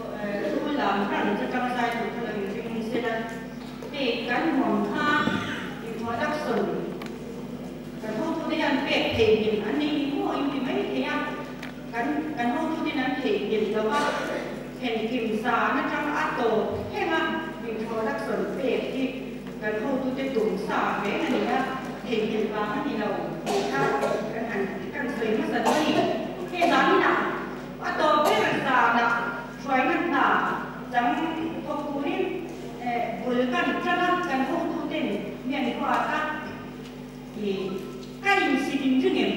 tôi làm rằng cho trong sai của tôi là những cái là để cán hoàng tha thì họ đắc sừng cái hôm tôi đi ăn bẹp thể hiện anh đi mua anh thì mấy thế à cái hôm tôi đi ăn thể hiệnแล้วก็เห็นกิมซานะจังอัตโตเฮ้ยมามีเขาดักสนเปรตที่กันเขาตัวจะดุ่มสาเฮ้ยอันนี้นะเห็นกิมซาอันนี้เราดูข้าวกันหันกันสวยมาสันนี่เฮ้ยร้านนี้นะอัตโตเปรตซานะช่วยนักหนาจังพวกกูนี่บุลกันจะนักกันเขาตัวเด่นเมียนกว่ากันที่ใกล้สิบจุดเนี่ย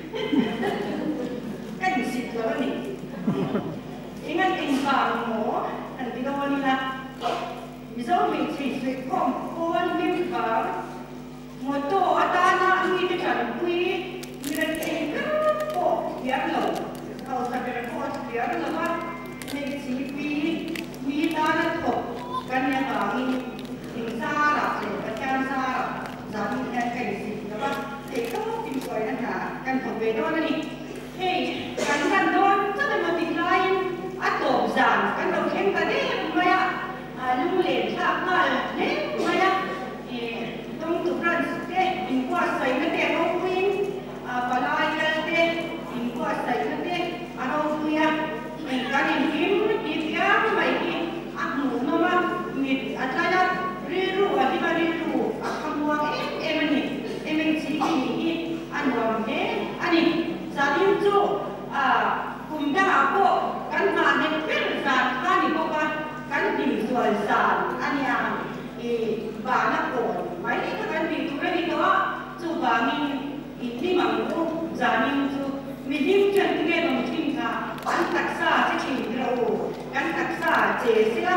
ใกล้สิบแล้วนี่ingat tinggal mo, nanti kalau ni lah, misal mesti sekom, kawan tinggal, moto ada anak ni dekat kui, mira tinggal, oh biar lo, kalau sampai kau biar lo kan, mesti pi tanah tu, kan yang kami tinggal lah, macam sah, zaman yang kaisi, lepas itu tinggal nanti, kan pembedaan ni, hey, kan don, jangan mati lain. Atau zan, kan orang yang tadi maya lulen tak mal, ne maya tong turan sete, ingkuat saya nanti orang kuin, balai nanti ingkuat saya nanti orang punya, kan ingin dia mai aku nama mit adalah riru, ada riru, aku buat emang sini ini anwam ani zalim tu kumda aku kan mana perzat kan itu kan visual zat ania banyak pun mai kan itu itu coba ini mampu jamin tu minim cantiknya mungkin kan taksa cecil bro kan taksa cecil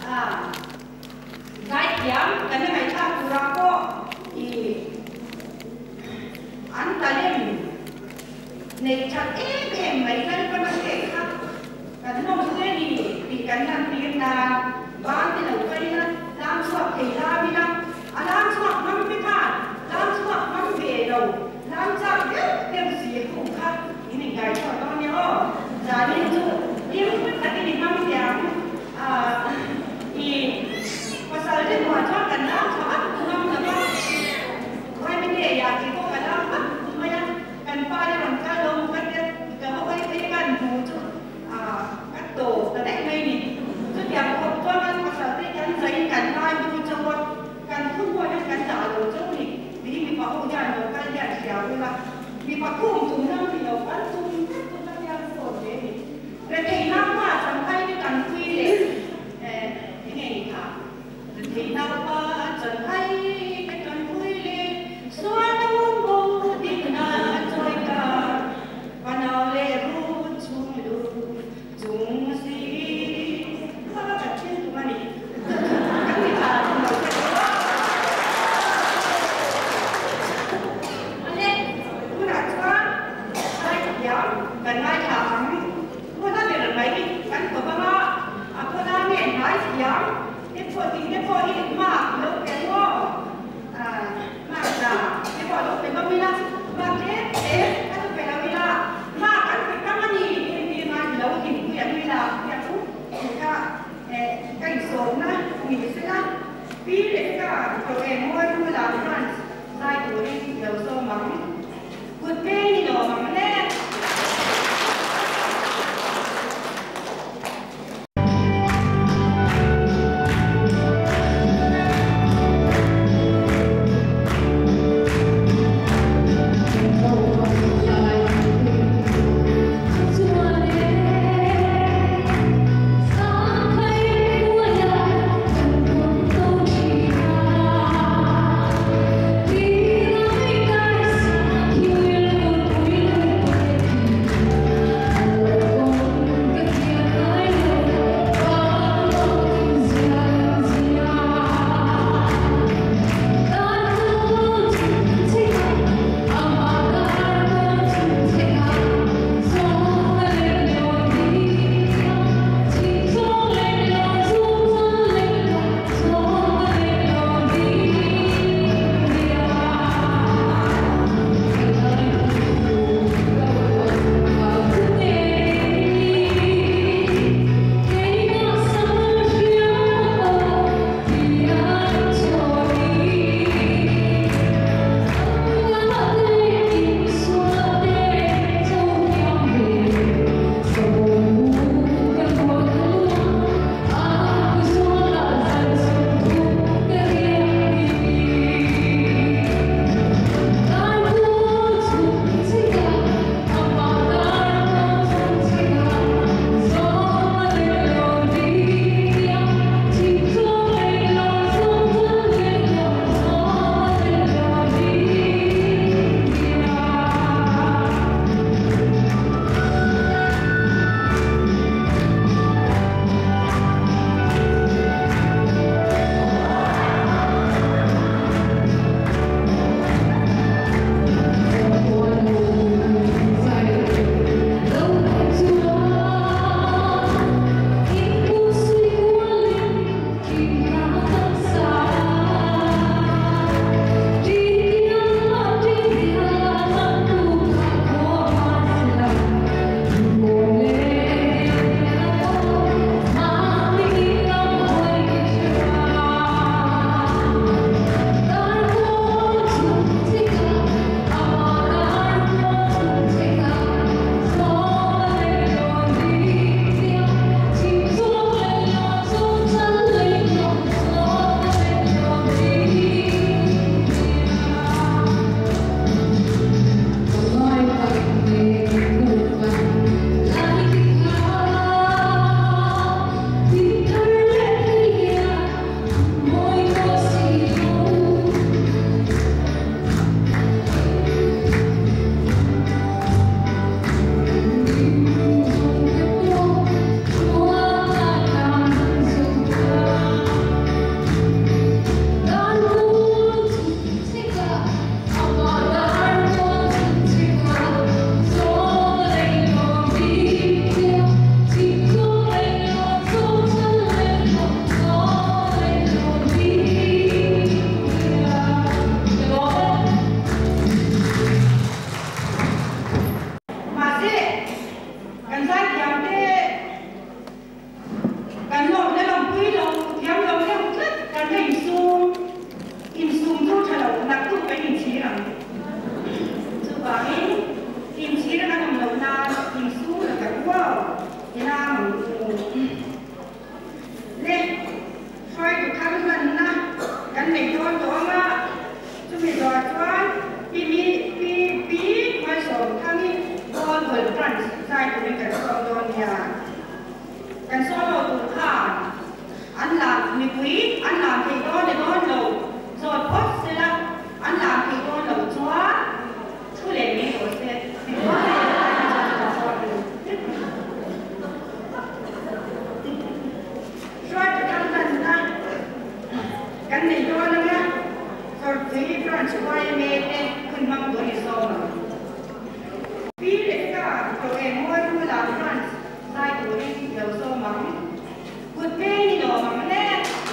guide yang kan mereka kurako antalem nature mereka pernah lihat kan nomor di kanan tirna bang tidak pernah langsung tidak bila langsung mempikat langsung membelo langsung dia siap kan ini guys contohnya oh jadi itu dia tadi di kami yang pasal dia muacak kan langsung ngam apa kau ini ya kita kadang lumayan kan pada orang kalau kan dia kalau kau ini kan muncul tổ là đấy ngay đi, rất đẹp một con ăn mặc sao thế anh giấy cắn ai cũng trong con cắn không qua đến cắn trả rồi chỗ thì vì bảo hộ nhà nó cái nhà xéo như là vì bảo cùng chúng năm thì nó vẫn chung năm nhà sổ thế rồi thì năm mà chẳng tay cái cắn quy để cái ngày cả thì năm mà chẳng tay cái cắn quy để xóa đông bông tình là trôi cả và nào lệ ru chung đủ chúng si apa kecil tu mana kan kita ada mana cuan saya yang dan saya yang mana ada lagi kan beberapa apa namanya saya yang itu mak lo kenapa mak dah itu lo kenapa bila mak kan kenapa bila mak kan kenapa ni lâu thì cũng nhận như là nhà thuốc cả cảnh số na nghỉ sẽ là vì để cả tụi em mua như là cái sai của em đầu sâu mắm vượt bên thì nó mắm lên กันซ้ายยามเต้กันลงได้ลงพื้นลงยามลงได้ขึ้นกันได้อินซูมทุกฉลองนักทุกไปอินชีรังสุภาพอินชีรังกันลงนาอินซูแล้วกันว่าเวลาหมูเล่ช่วยทุกท่านกันนะกันในตัวตัวมาจะมีตัวจวนปีมาส่งท่านนี้โดนเปิดรันใจตัวนี้กันส่งโดนยากันส่งเราตุนขาดอันหลังมีคุยอันหลังที่โดนเราโจทย์พบเสร็จแล้วอันหลังที่โดนเราจวนทุเรศไม่โดนเสร็จไม่ว่าช่วยจะทำกันนะกันในตัวนึงนะส่วนที่ฟรานซ์ไว้เมย์เนี่ยขึ้นมาตัวนี้ส่งปีเด็กก็ตัวเองว่าดูหลังฟรานซ์ได้ตัวนี้เดี๋ยวส่งมาคุณเพ่นี่หรอมาแน่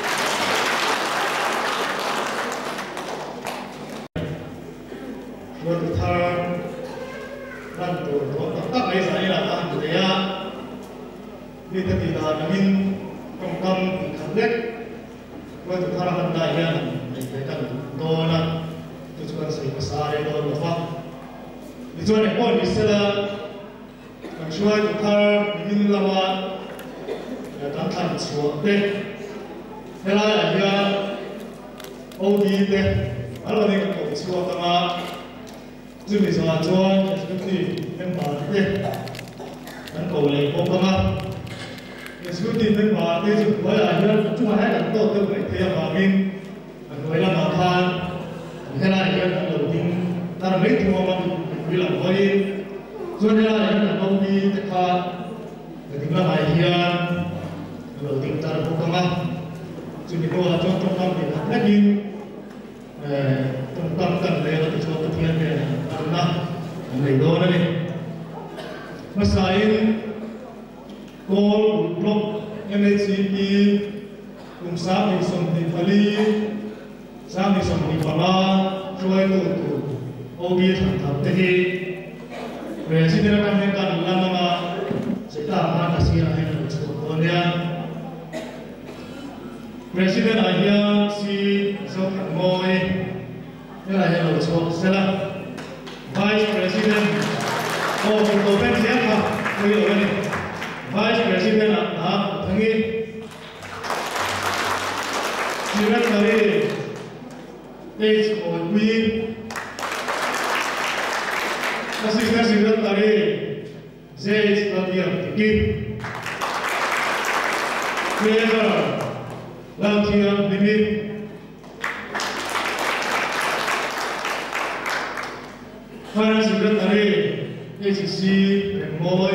วันทางด้านตัวตั้งในสายหลักอันเดียนี่ถ้าที่ดานมินกำขันเล็กวันทางอันใดยันในกันโดนทุกคนใส่ภาษาเรื่องโดนฟ้าดิฉันเองก็มิสละกันช่วยทุกทางมินละวันและการทำชัวร์เด็กเวลาอย่างโอ้ดีเด็กอะไรนี่ก็ชัวร์กันมาจุดนี้สวัสดิ์จวนจุดนี้เป็นบาทเด็กนั่นก็เลยพบกันมาจุดนี้เป็นบาทเด็กจุดว่าอย่างจุดมาให้กันโตเติมไปเทียบมามินมันเวลามาทานเวลาอย่างเราดิ้งตามไม่ทัวร์มันเวลาไปส่วนเวลาอย่างเราดีแต่ขาดแต่ถึงเวลาอย่างเราดิ้งตามพบกันมาจุดนี้ก็จงต้องทำดีและยิงต้องทำกันเลยเราจะชวนเพื่อนเนี่ยนะในโลกนั้นเองมาใส่โกลบล็อก MHCP กลุ่มสามในสมดิพลีสามในสมดิพม่าช่วยตัวโอบีทำทับเทีเรื่องสิ่งที่เราทำให้การลำมาจะตามมาตัดสินให้เราช่วยคนเนี่ยPresiden aja si Zok Moy, ini aja lo Zok Selah, Vice President, oh Ketua siapa? Oh ini, Vice President Tangi, Sekretari, HOI, Asisten Sekretari, Zaid Labiam Tiki, Treasurer. Latihan limit Finance Secretary HC Moy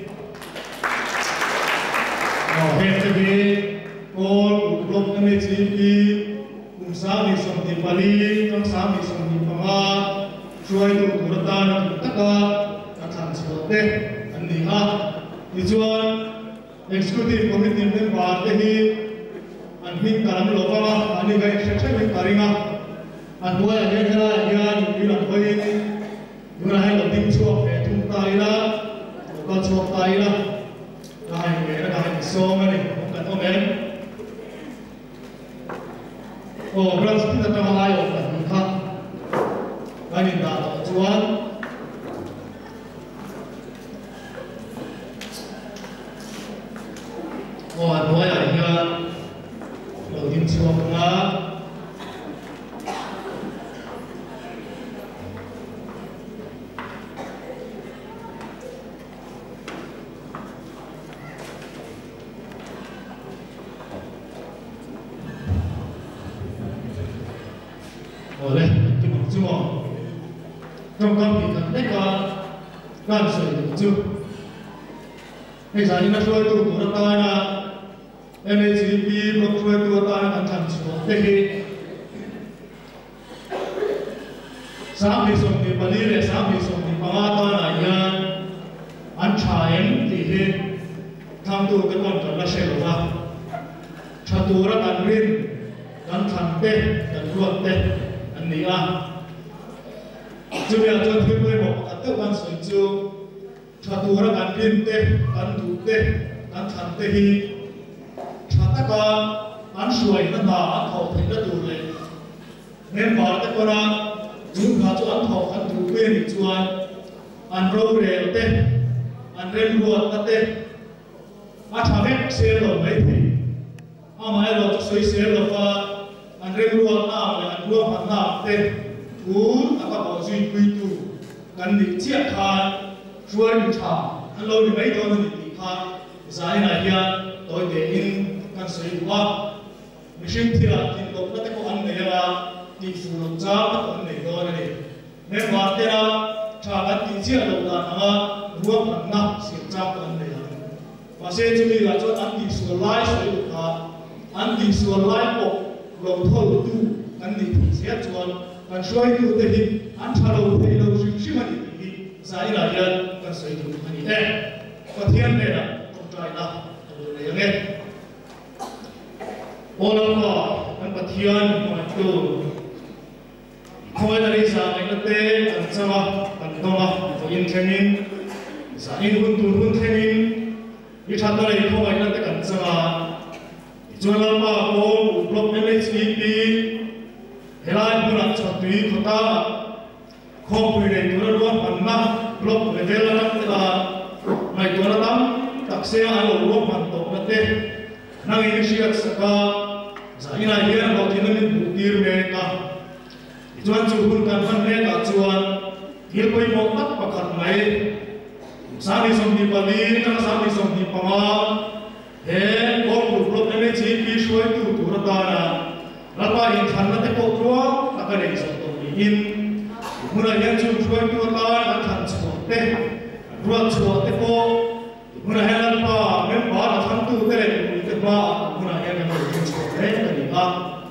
HTB All Group MHCP Sami Somdi Pali Sami Somdi Pamaช่วยดูตัวตาตะกาทำสิ่งเด็กอันนี้ฮะดิฉัน Executive Committee Member ที่อันนี้การลงมาอันนี้ก็เช็คเป็นการิงอ่ะอันว่าอย่างนี้นะอย่างนี้เราไปดูนะให้เราดิ้งชัวร์เป็นทุ่งตายละก็ชัวร์ตายละได้เงี้ยได้ส่งมาเนี่ยผมกันต้องเองโอ้บริษัทที่จะทำอะไรออกแบบนี้ครับอันนี้ดาวจวนโอ้อันว่าอย่างนี้เราดิ้งชัวร์มาoleh semua trong thì tất cả các sự chưa bây giờ chúng ta chơi tụ của ta là MHCP một chơi tụ ta là thành số thế thì sáng thì sống thì bali để sáng thì sống thì bằng ta là nhà anh trai thì tham tụ cái con tròn là sẽ là tham tụ là anh riêng anh tham tê anh ruột têนี่อ่ะจุดเดียวจนถึงเลยบอกอัตตวันสุนจู chatura kan pin te kan du te kan than te hi chata ka an suai na na an thau thei na tur le member te kona chung kha chu an thau kan du pe ni chuan an ro rel te an rem ruat na te a thavek se lo mai thei a mai lo soi se lo fa an rem ruat na le an ruat han na te un a ka bo zui pui tu kan ni chia khan chuan ni tha an lo ni mai to ni ti kha zai na hian toy te in kan soi wa mishim thila tin lo na te ko an nei la ti fu lo cha ma to nei do ni me wa te ra tha kan ti chia lo da na ruam an na si cha ko an nei la wa se chi mi la chuan an ti su lai soi lu kha an ti su lai ko lo thol tu kan ni ti sia chuan kan soi tu te hi an tha lo te lo shim shim ani hi zai la hian kan soi tu ani he ko thian ne la ko trai na to le nge Olama kan pathian mo tu khoi la ri sa ngai te kan chama kan doma to in thenin sa in hun thenin i tha ta le khoi la te kan chama jola ma ko blok mhp helai pura chatui khota khom pui nei tu ro pan na blok level la te la mai tu la tam tak se a lo ro pan to na te nang in siat saka zaina hian lo tin min butir me ka chuan chu hun kan han me ka chuan hil koi mo tak pakhat mai sami som di pali na sami som di pama he ko blok ne chi pi shoi tu tu ra ta na lapa in than na te ko tro ta ka nei so to in mura yan chu shoi tu ta na than chu te ruat chu te ko mura helan pa mem ba na than tu te le te ba mura yan ne mo chu te ka ni ka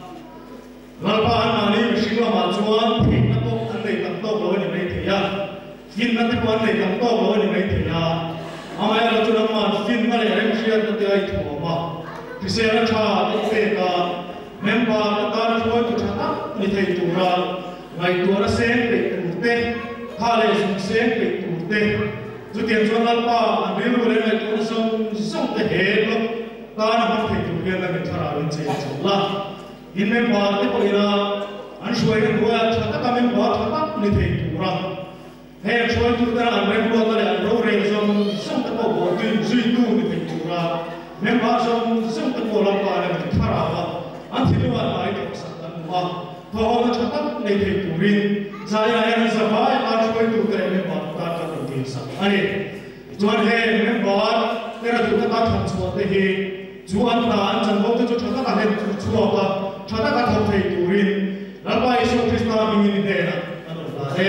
lapa an ma ni shi la ma chuan phi na ko an nei tam to lo ni mai the ya fin na te ko an nei tam to lo ni mai the ya amai la chu na ma fin ma le rem shi an te ai tho ma ti se na cha te ka mem ba ta na choi tu cha ni thei tu ra mai tu na sen pe tu te kha le sum sen pe tu te chu tian chuan lapa an bil le mai tu na song te he lo ta na ma thei tu ge la me thara rin che la in mem ba te ko ina an shoi na ruwa cha ta mem ba cha ta ni thei tu ra he shoi tu ta an mem ruwa ta le an ro re song ta ko bo tu zui tu ni thei tu ra mem ba song ta ko la pa le me thara wa an thi wa lai to sa tan wa to ho cha ta ni thei tu rin zai na ya sa ba an shoi tu ta mem ba ta ka ti sa ani chuan he mem ba te ra tu ta than chu te he chuan ta an chan bo tu cha ta ka he chu wa chata ka thau thei turin lapa isu krishna mingin de na ano la he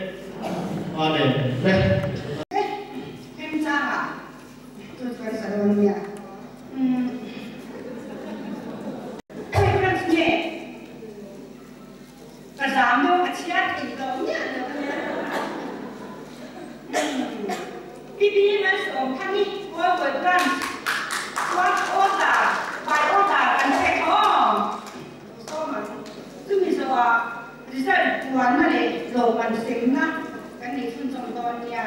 amen le em cha à tôi phải sợ đâu nhỉ cái con nhẹ cái giảm đâu cái chia thì đâu nhỉ bibi mas om kami qua vượt con qua oda bài oda anh sẽ có result tuan na le lo man sem na kan ni sun song ton ya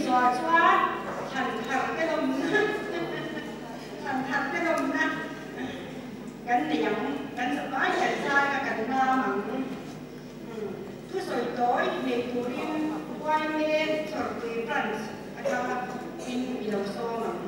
chùa chùa thằng thằng cái đông thằng thằng cái đông nè cái niệm cái sự nói cái sai cái na mặn thứ soi tối để tụi em quay lên soi tối France akan in biloso mặn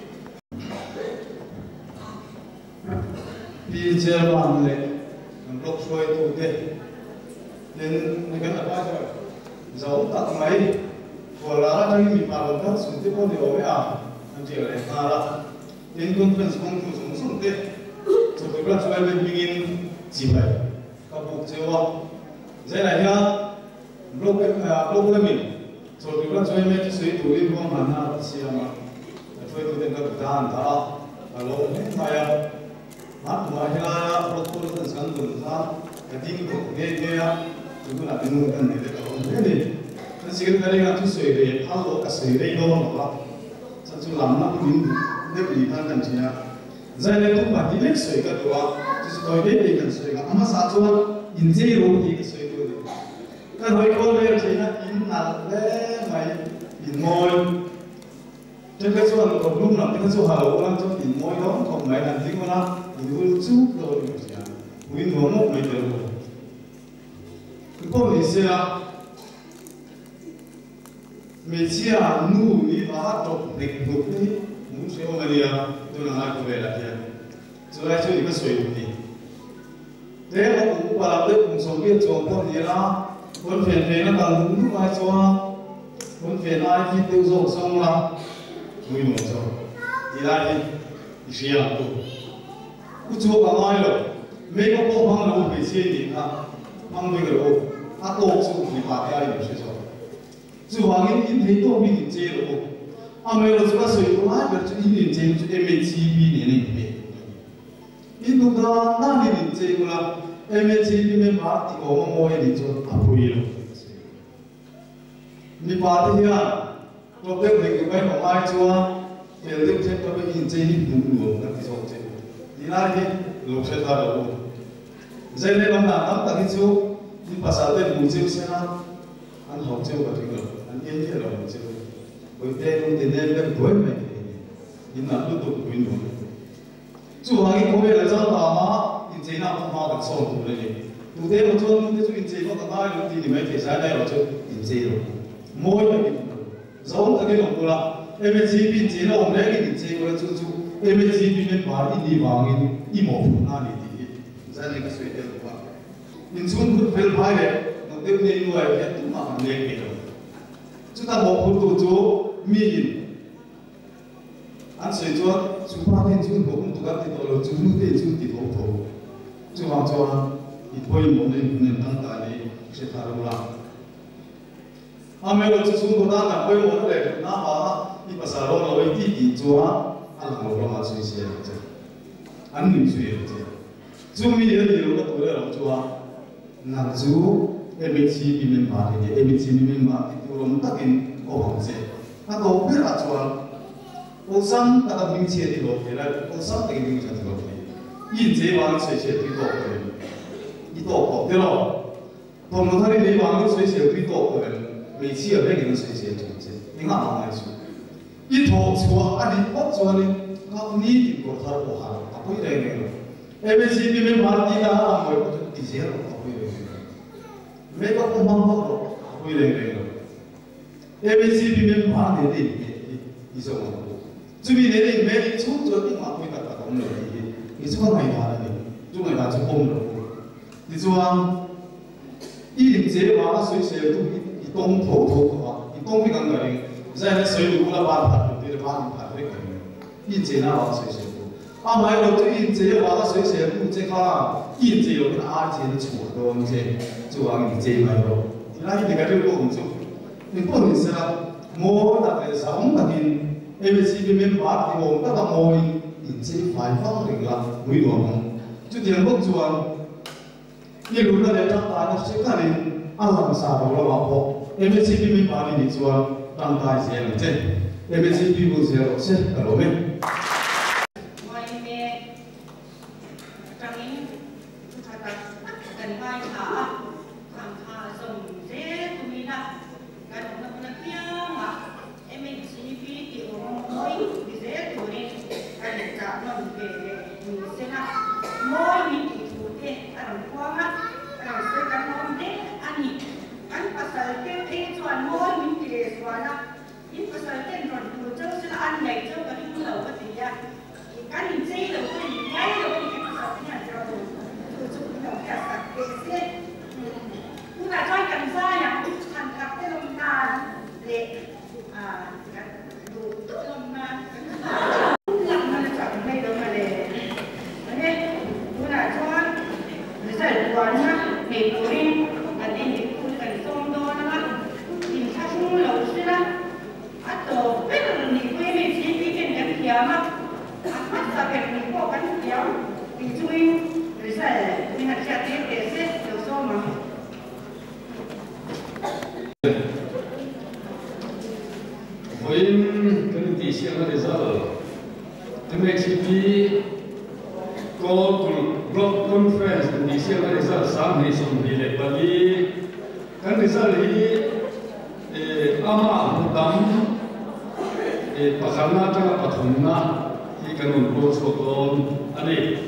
đi chơi làm lệ lộc xuôi tụ tệ nên cái là bao giờ giấu tặng máy của lá đang bị phá vỡ xuống tiếp con điều ấy anh chị ở đây phá ra đến conference không thu xuống xuống tệ rồi cái plan xuôi bên mình chỉ vậy các bộ chơi vào dễ này nhá lộc cái mình rồi cái plan xuôi bên suy tụ đi qua mà na xí mà xuôi tụ đến cái đàn đó alo hết mày mắt ngoài ra lộc tôi là sản phẩm ra cái tiếng của nghe chúng tôi là cái nguồn cần để tạo ra cái này nên chỉ cần cái này là sợi để tháo lỗ cả sợi đây đâu mà sản xuất làm nó cũng được đi tham cần chỉ là giờ này cũng phải đi lấy sợi cái đó chỉ tôi để đi cần sợi mà sản xuất in dễ rồi thì cái sợi đó cái hồi cô đây chỉ là in là để mày in môi trên cái số hàng còn lúc nào cái số hàng lỗ làm cho in môi đó còn mày làm gì mà in luôn chút rồi thì à in môi nó mày được có người xe mấy chiếc nụ đi vào trong địch đục đi muốn xe ô đi à tôi là ai cũng về là kia rồi lại chơi cái sợi đi thế mà cũng vào đấy cũng sống biết cho con gì đó con phiền phiền nó càng đúng ai cho con phiền ai khi tiêu dùng xong là vui một chỗ đi lại đi xe à cứ chúa cả ai rồi mấy cái cô mang là bị xe gì à mang về rồi ác đồ chú bị phá cái ai được rồi chú hoàng in thấy tôi bị định chế rồi mấy lần chúng ta sử dụng ai được chú in định chế chú em chỉ bị này này in lúc đó đang định chế là em chỉ bị mình phá thì có một môi định cho áp bùi rồi mình phá thì nha lúc đấy mình cái của ai chúa để lúc chế tôi bị định chế đúng luôn là cái số chế đi lại đi lúc chế ta đâu giờ này ông làm tắm tặng chú đi pasal tu muncul sana, an học chơi vào trường an yên như là muncul, bởi thế ông tiền em đang đuổi mày, đi nằm lúc tụt quên rồi. Chú hoàng cái công việc là do tao mà, in chế nào không hoa được sâu thủ này, tụi thế mà cho tụi thế chú in chế có cả hai lúc thì mấy thể sai đây là cho in chế rồi, môi là cái giống cái đồng của là em chỉ in chế là ông đấy cái in chế của là chú em chỉ in bán in đi vàng in một phần nào đi, ra này cái suy nghĩ của bạn. In xuống cứ phải phải đấy, nó tiêu nên nuôi cái tụi mà mình lấy cái đó. Chúng ta một phần tụi chú miền, anh sẽ cho chú ba thiên chú cũng tụi các tụi đó chú nuôi để chú tịt hậu thổ, chú làm cho ít bồi một nên tăng tài này sẽ thay đổi lại. Mấy lần chú xuống có đang làm bồi một đấy, nó bảo ít bớt sao rồi nó ít ít chú anh làm một làm suy xuyên chứ, anh mình suy chứ, chú miền thì nó có tụi đó làm chú nằm chú em chỉ bị mình phá thì em chỉ bị mình phá thì tôi làm tất nhiên có hỏng gì, nó có biết là chú ông sang ta đã mình chia thì rồi thì là ông sang thì mình chẳng được thì in chế vàng sợi sợi thì tốt rồi, đi tốt tốt thế rồi, còn một thằng này vàng sợi sợi thì tốt rồi, mình chia ở đây cái sợi sợi thì chứ, nhưng mà không ai chú, ít thôi chú anh đi tốt chú anh các ni thì có thằng có hàng, các quý đây này rồi, em chỉ bị mình phá thì là làm người có thể chia rồi. Mấy cái công bằng đó, quy định này rồi. Em chỉ bị mình phá để đi xong rồi. Chú bị để đi mấy chú cho những mà quy tắc là không được thì chú không phải phá đấy, chú phải phá chú không được. Thì chú ý định chế hóa suy sẽ tu ý tông thổ hóa, ý tông cái cái này, giờ này suy đủ là ba phạt thì là ba phạt đấy cái, ý chế nào hóa suy sẽ tu. Mấy lần chú ý chế hóa suy sẽ tu chế khác, ý chế rồi cái ai chế nó chủ đó như thế. chú hoàng đi chơi mai rồi, thì lại thì cái điều đó cũng chung, nhưng có những sự là mua đặt cái sống là thì em chỉ bị miếng bát thì ông tất cả mua thì chỉ phải phong định là mấy đồ không, chứ tiền bốc chú hoàng, như lúc đó để trong tay nó sẽ cái này ăn làm sao đó là bảo em chỉ bị miếng bát thì chú hoàng trong tay sẽ là thế, em chỉ bị bút sẽ là sẽ là đồ咩？ em pasal ke cuan mohon minta suara ini pasal ke non tujuh sila anjay tu kali pulau ketia ikan ini lo pun nyai lo pun kita pasal ni ada tujuh pulau biasa kesi kuna join kan saya yang tak terlontar le tu terlontar nak mana cakap ni lo mana ni kuna join misal buana Nepalin ada di Pulau Somdo nama di Kasung Lausila atau benar ni kue ni bikin kan kiamat apa sampai ni kau kan kiam dicuci misal dengan siapa keset dosoma Poin kan siang result MHP call block conference di siang result sam ni sumbi le bagi kan result ini ama mutam pakana ta pathumna hi kanun ko sokon ani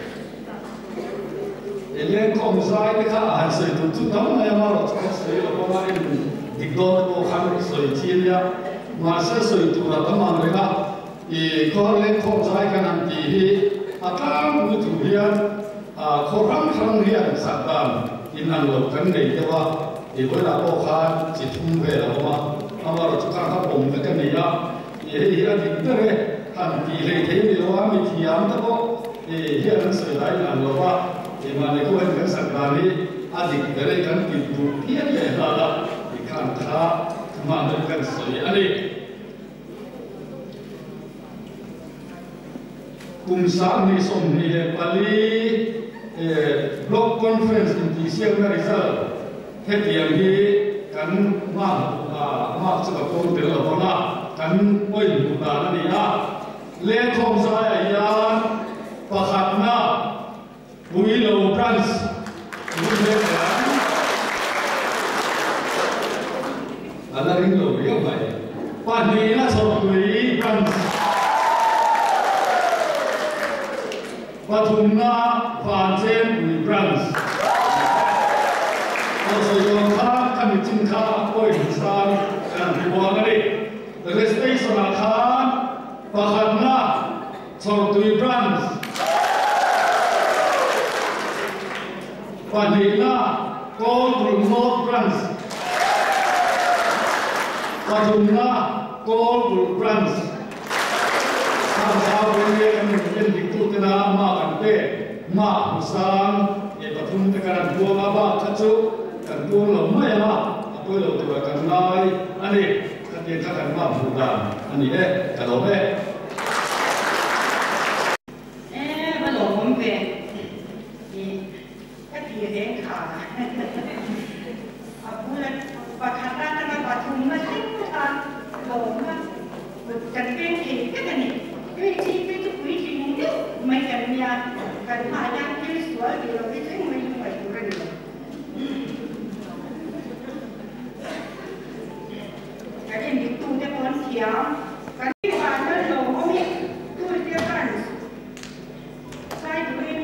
ele kom sai ka an sai tu tam na ma ro ko sai lo ma in digdon ko khan soi chilia ma sa soi tu ra tamang re ga ko le kom sai kan an ti hi atam mutu hian khorang khang hian sakam inan lo kan nei dewa wala ko khan chi thum ve la ma amar chu ka ka bom ka kan ya hi a dik tere kan ti le the ni lo mi thiam ta ko hian sai lai nan lo wa ma le ko en kan sakam ni a dik tere kan ti tu hian le la la ki kan tha ma le kan sai ani kum sa ni som ni le pali block conference in the siang result hetiang hi kan ma chu ka ko de la bona kan oi lu ta na ni a le khom sa ya pakhat na pui lo branch ni le ya ala ring lo yo mai pa ni na so pui branch Pathumna Vanchen Pui branch also yon kha kamitin kha oi san kan buang ni restai sana khan pakhatna Chortui branch Panina Kolbul North branch Pathumna Kolbul branch Sao ini yang dikutip nama kante, ma usang, pathum tekanan buang apa kacu, kan buang lama ya ma, apa lo tu akan naik, ani katanya takkan ma bukan, ani kalau belum katanya dengkar, apa lah pakatan dengan pathum masih kan, belum kan, bukan dengki kan ni. Cái chi cái chút quý chi muốn nhất mấy cần nhà cần phải đang chơi sửa thì là cái thứ mình phải chủ ra được cái này mình tu cho con thiếu cái này là nó lâu không biết tu cho con sai tụi em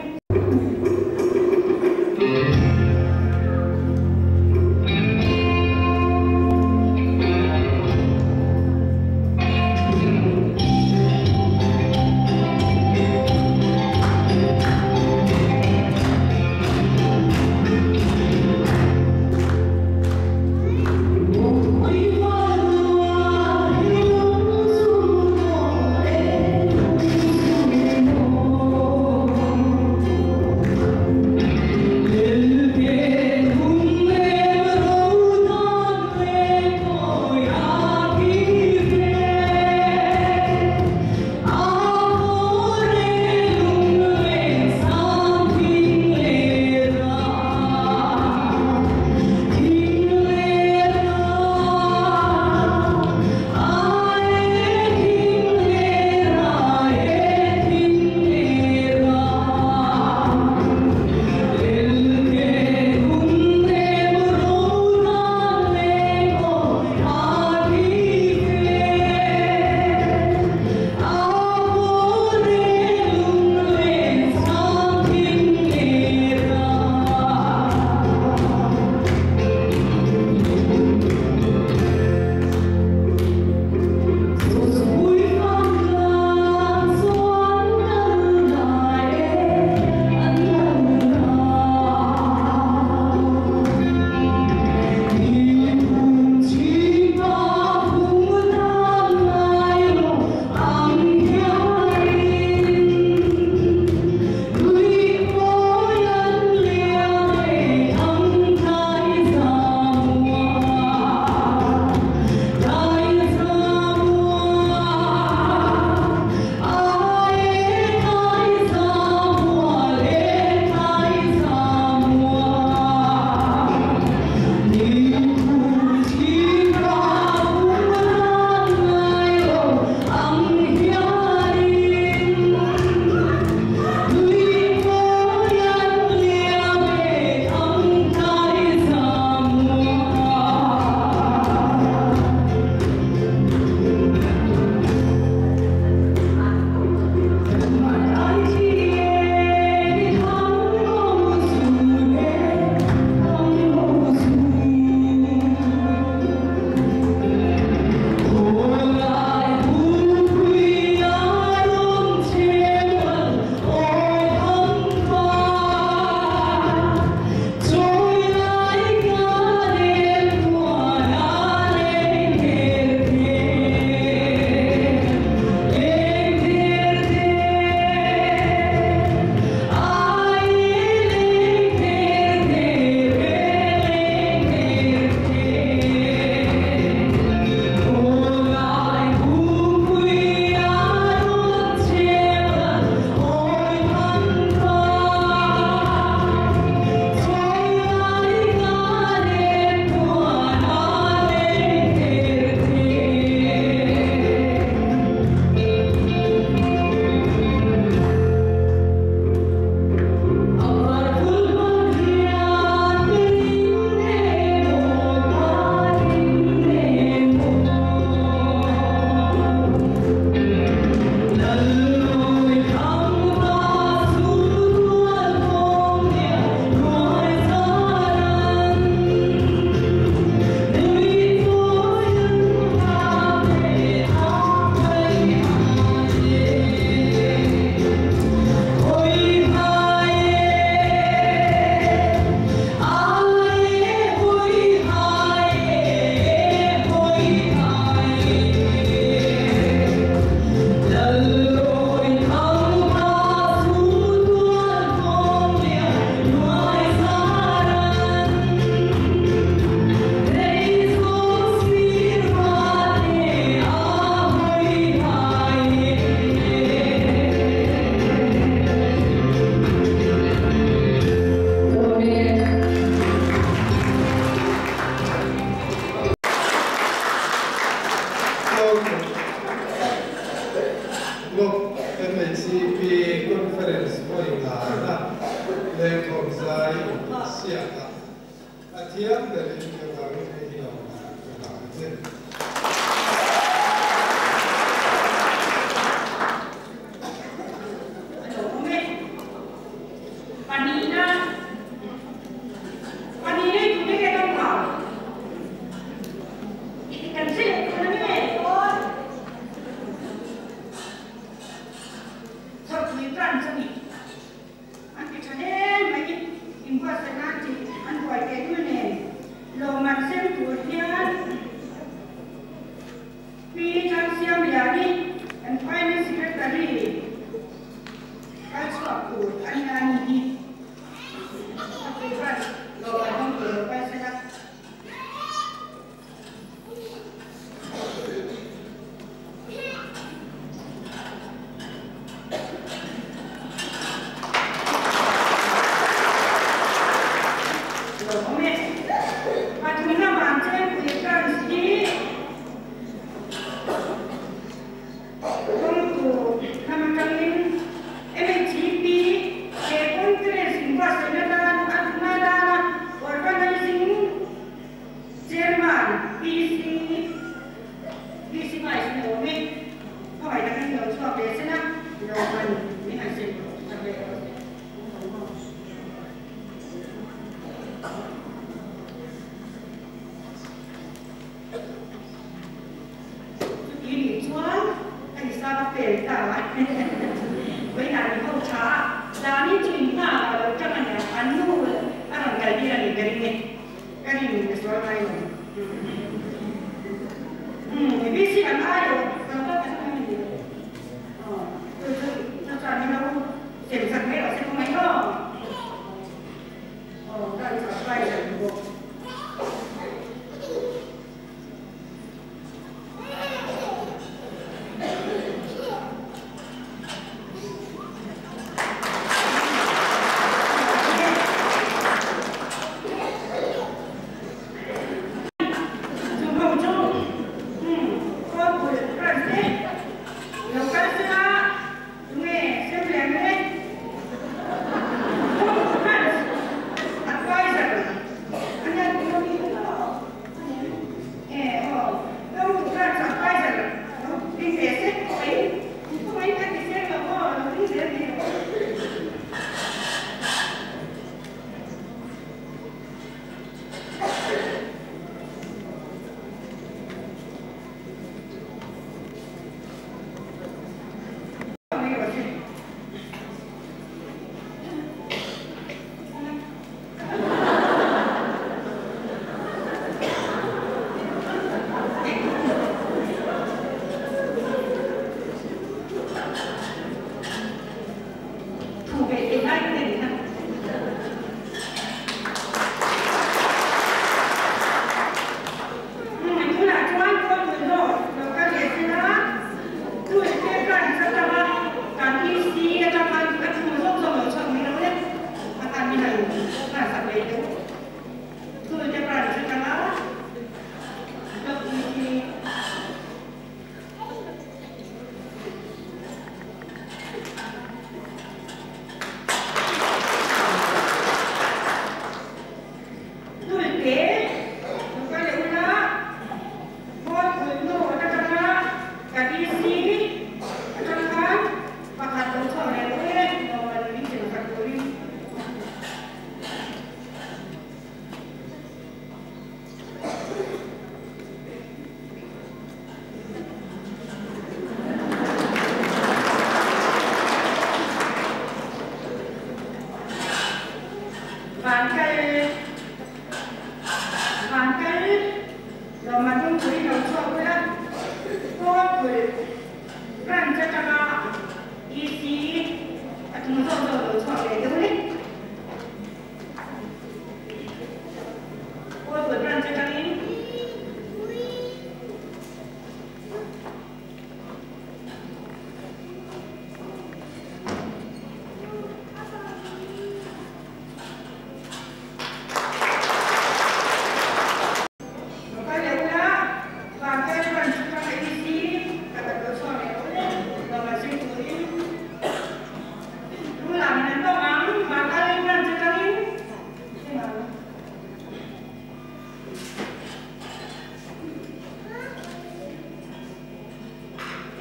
Làm nên có ăn mà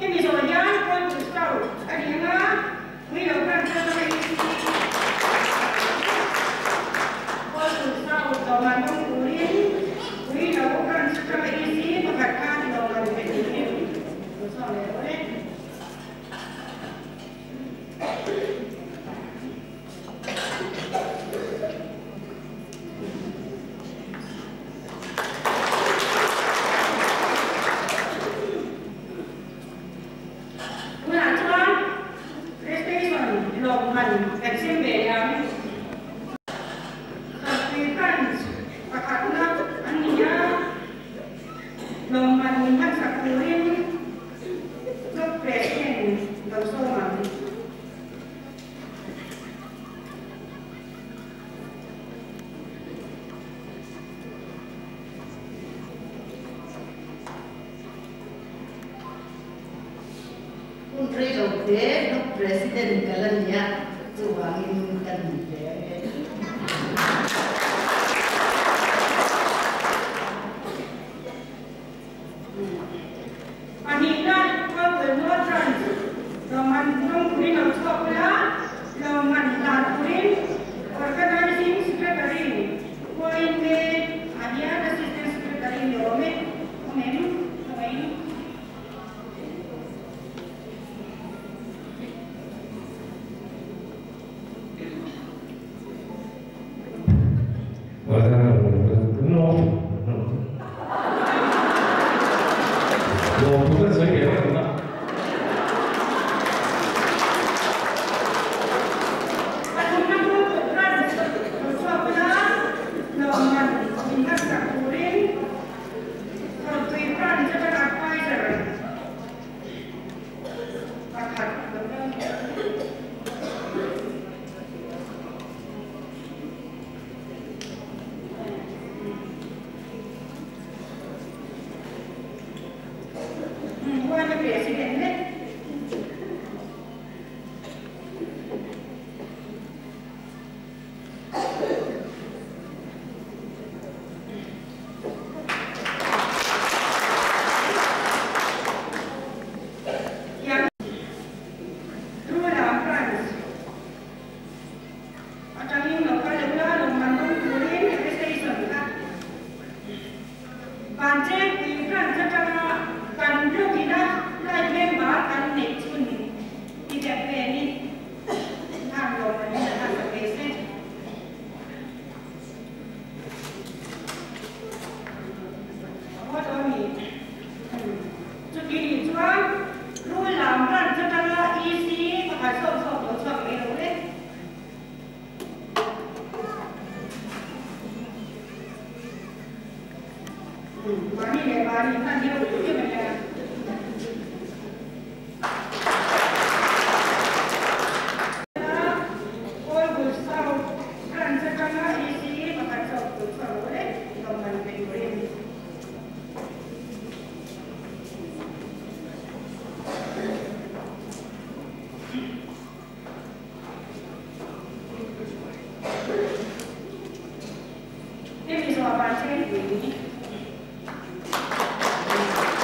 Presiden kalannya tuangin kan Anita, kau bermuatan, roman kurin sekolah, roman kurin, organizing secretary, point made, ada assistant secretary, romen, Ini bisa apa sih ini?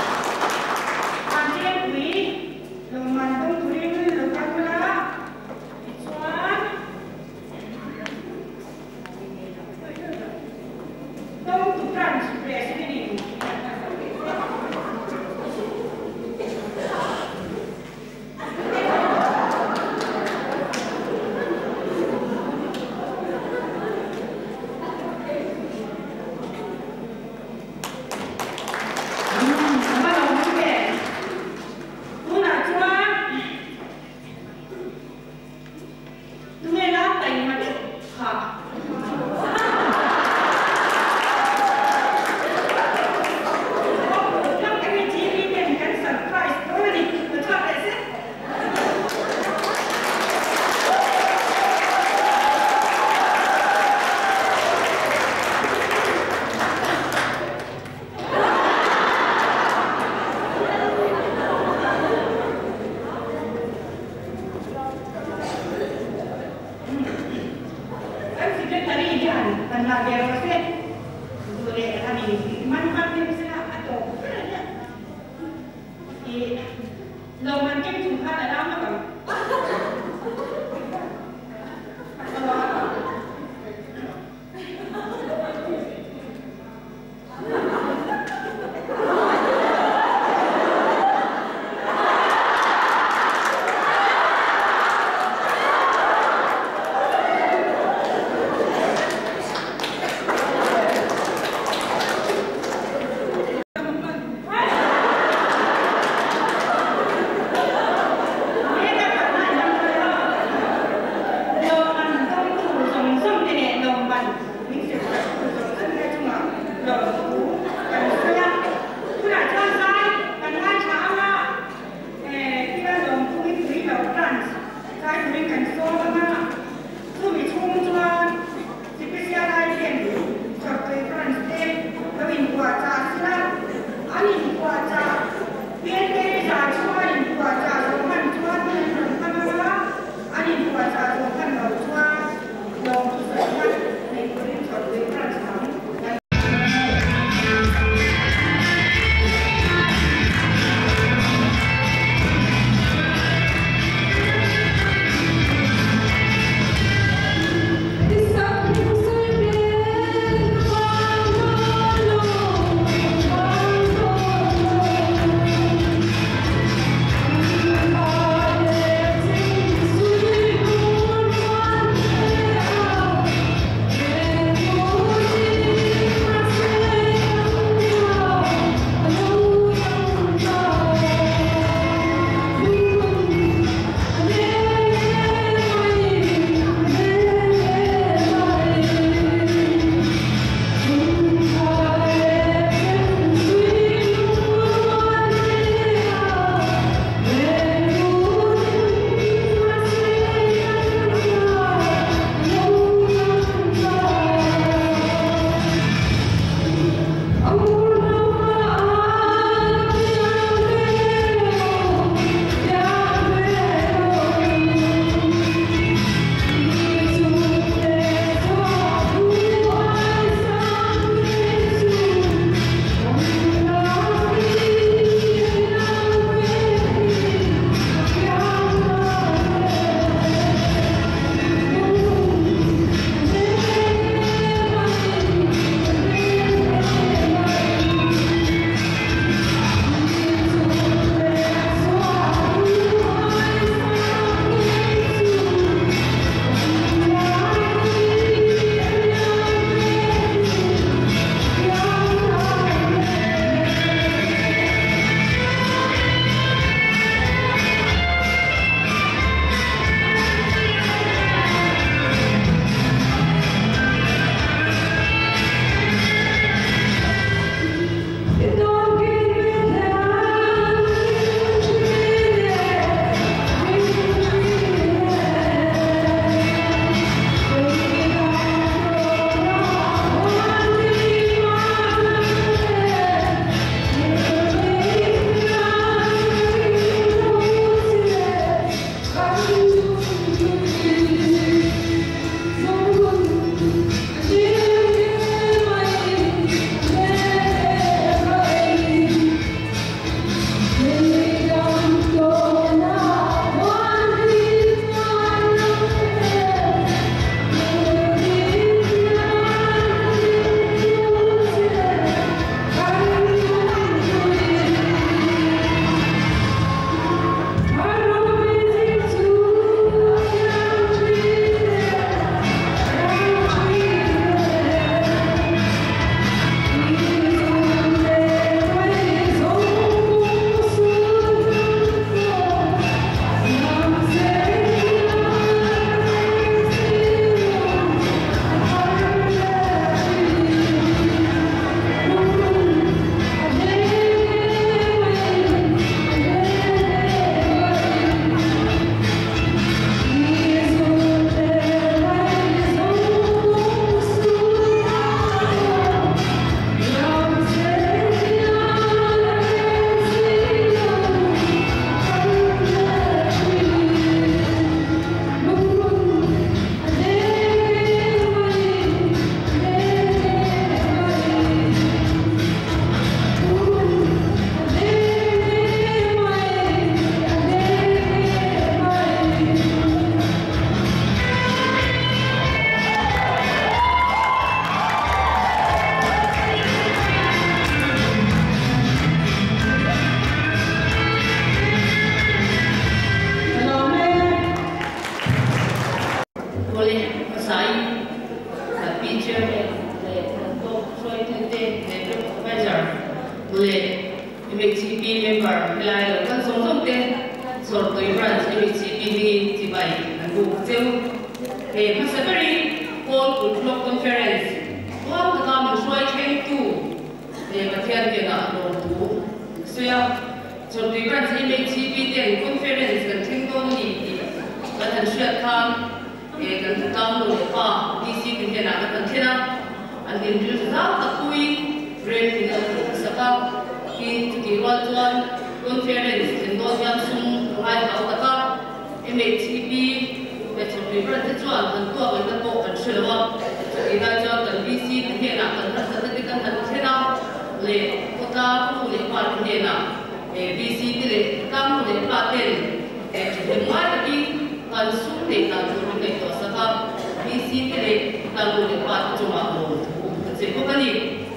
le MHCP member lai kan song song te sor toi branch MHCP ni ti bai an bu cheu e pasabari call to conference wa ta kam shoi chen tu e pathian ke na lo tu soya sor toi branch MHCP te conference kan thing to ni ti kan shia kham e kan kam lo pa DC ke na kan thena an din ju za ta kui brand ni saka in to the one conference in those young soon right out the MHCP which will be brought to one and two of the book and show up in that job and BC and here and the certificate and Tena le Kota fully part here BC did come to the pattern and the marketing and soon they can do the Saka BC did come to the part to our say company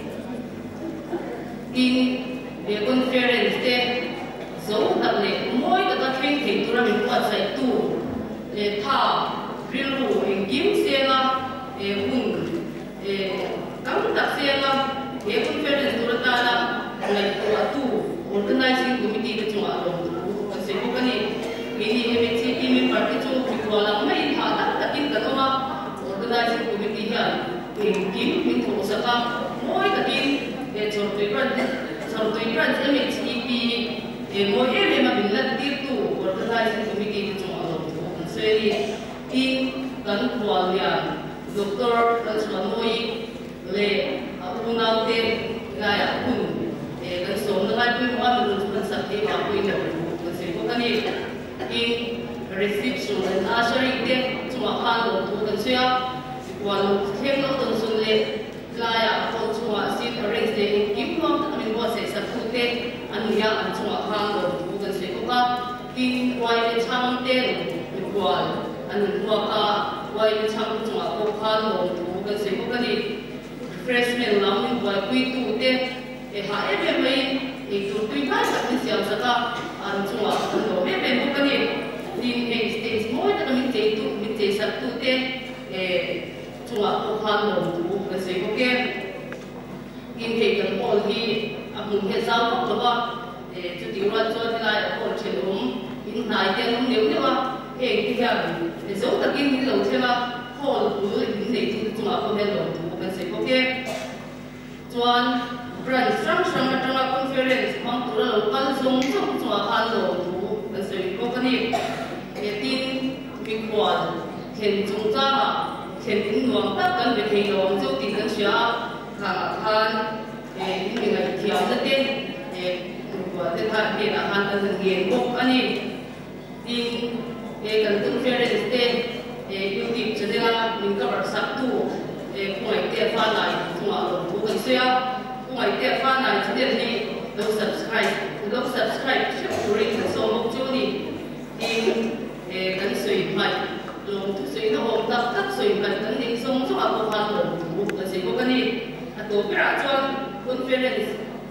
in the conference there, so that the more that I think to run what I do, the tar, real in Kim Sela, a wound, a Kanta Sela, a conference to Ratana, like to two organizing committee to Alon, and say, Bukani, many MHCP member to Kuala May, that in the Noma, organizing committee here, in Kim, in Osaka, more than a sort of so to branch MHCP mo ere ma bilad dirtu organizing committee to alo so in kan kwalya Dr. Ranswanoi le unau te gaya kun kan so na lai pu ma lu kan sakti ma pu ina kan se ko kani in reception and ushering te chuma khan lo kan sia kwalo them no ton sun le laya ko chuma sit arrange te in kim was a sapute and young and to a hango, who can say, in why the town then the wall and waka, why the town to a hango, who can say, freshman loving why we do it, a higher way, a to be nice at this Yamsaka and to a hango, maybe Bukani, in states more than a mistake to be sapute to a hango, who can say, okay. In taken all the his out of the to the right side of the children in night and Neva, the old again the Otella, Hall, in the to our hello to say, okay. One brand structure conference, come to the local zone to our hello to say, company, a team big one, can Tunga, can in one pattern with a long so the share. Han những người thiếu rất tên của tên hạt điện là Han tân nghiền bốc anh em cần tương phê đến tên yêu tìm cho nên là mình các bạn sắp tu cũng phải tiện pha này cũng ở khu gần xưa cũng phải tiện pha này cho nên đi đâu subscribe chụp ring cái số một chỗ đi cần suy mạnh luôn suy nó hồn tập các suy mạnh cần định sống cho họ không Han rồi cần suy có cái gì to pira conference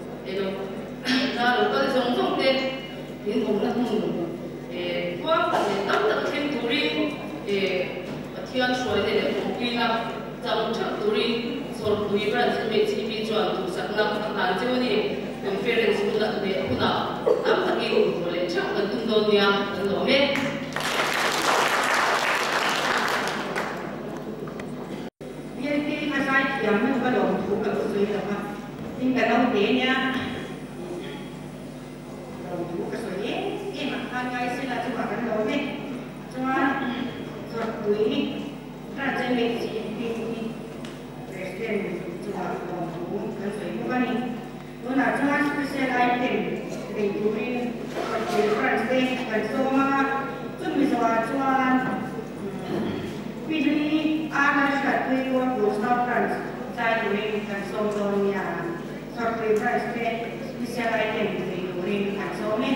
na local zong zong te in hong na hung kwa tam tak them turing athian shoi de hong pina chang chak turing sol pui branch MHCP chuan tu sakna han chewni conference hula de huna tam tak in hole chak kan tum don nia kan lo me yang mình bắt đầu thu được suy là mà nhưng cái đồng tiền nha đầu thu cái suy em mà hàng ngày sẽ là chúng ta cần đầu đấy cho rồi quý ra trên mình chỉ đi president chúng ta đầu thu cái suy của cái này nó là cho special item để chúng mình có thể translate cái số mà chúng mình cho Usually, others that we work with stop during Tansonia, software price special item during Tansonia.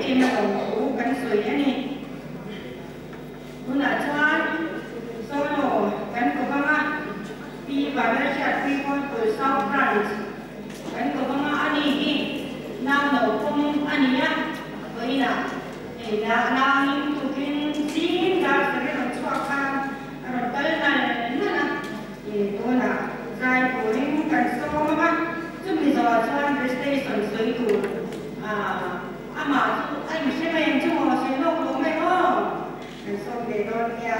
tim mà cũng cắn sủi này muốn là cho solo cắn của băng đi vào đây chặt đi con từ sau branch cắn của băng anh đi nào nấu cũng anh nhá vậy nè thì là nào những tụ kinh xin ra sẽ làm cho con rồi tới này nữa nè thì tôi là dài của những cảnh số mà chúng mình giờ cho anh station sấy thủ mà anh sẽ lên cho họ sẽ nộp đúng không? Xong để tôi nhà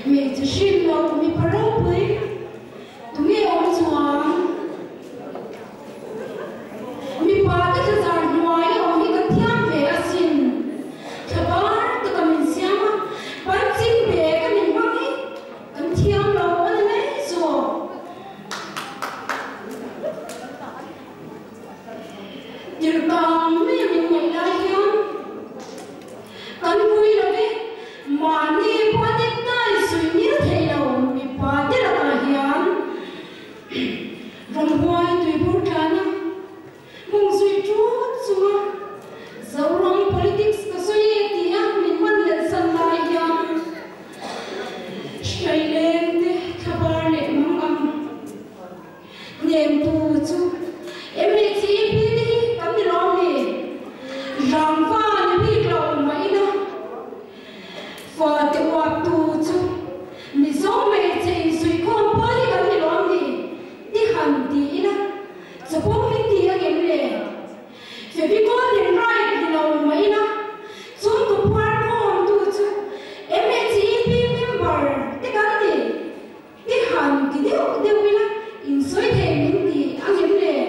mình chỉ xin lo mình phải lo với tụi nghe ông chuang mình phải tất cả giải ngoài ông mình cần thiam về asin cho bạn tất cả mình xem bạn xin về cái mình mang đi cần thiam lo anh ấy rồi điều càng mình ngày nay hiếm cần vui là biết mà ni quan đến tay suy nghĩ thầy đầu mình phải thế là cả hiếm rong hoài tùy bút tràn mong suy chút xua dấu rong politics có suy thì mình vẫn lên sân lại hiếm say lên thế khabar lệ mong âm niềm tu chu em bị chỉ biết đi cắm đi lo đi rằng pha như biết lâu mấy năm và tiểu hoạt tu chu mi số mê chạy suy con bơi đi cắm đi lo đi hẳn tí đó sẽ không biết tí ở game lệ phải biết con đến right đi lâu mấy năm chúng có part con tu chu em bị chỉ biết member đi cắm đi hẳn tí điều điều gì đó in suy thêm những gì ở game lệ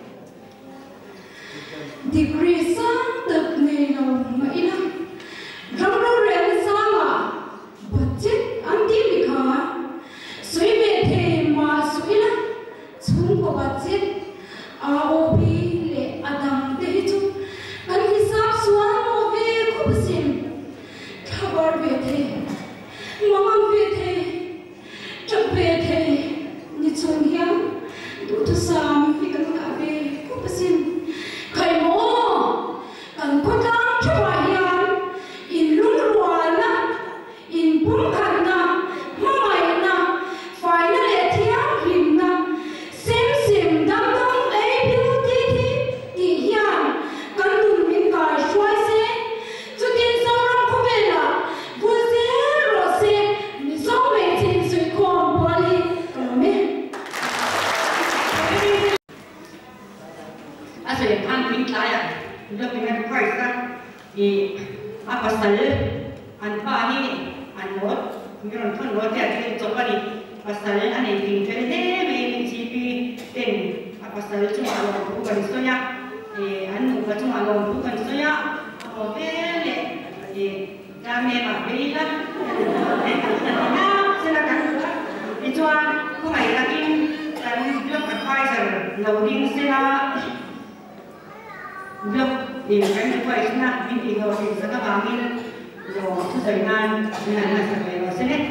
degree sang tập nghề nào mấy năm rong rong rèn sang à budget anh đi bị khá suy về thế mà suy là chúng có budget AOP lệ adam thế chứ cần hisab xuống một về không xin khabar về thế mong về thế chấp về thế như chúng hiếm đủ thứ sao vì cần cả về không xin khai mô cần có trang cho bài hiền in lung ruột na in bung khăn na mày na phải na lệ thiang lim na xem đam đam ấy beauty thì hiền cần đun mình cả xoay xe cho tiền sau năm không về là vui vẻ rồi xe mình sống mình trên suy con bỏ đi còn mẹ Asal an pink laya, udah dengan kuasa di apa sahaja, an pani, an lot, mungkin orang lot ya kita coba di pasal ane pink jadi main cipi ten apa sahaja cuma orang bukan soya, an bukan cuma orang bukan soya, bele, kami bela, silakan, itu aku mai lagi dan belum advisor, loading sila. Được thì cái như vậy là mình thì rồi thì sẽ các bạn mình rồi thứ thời gian như này là sẽ phải rồi sẽ hết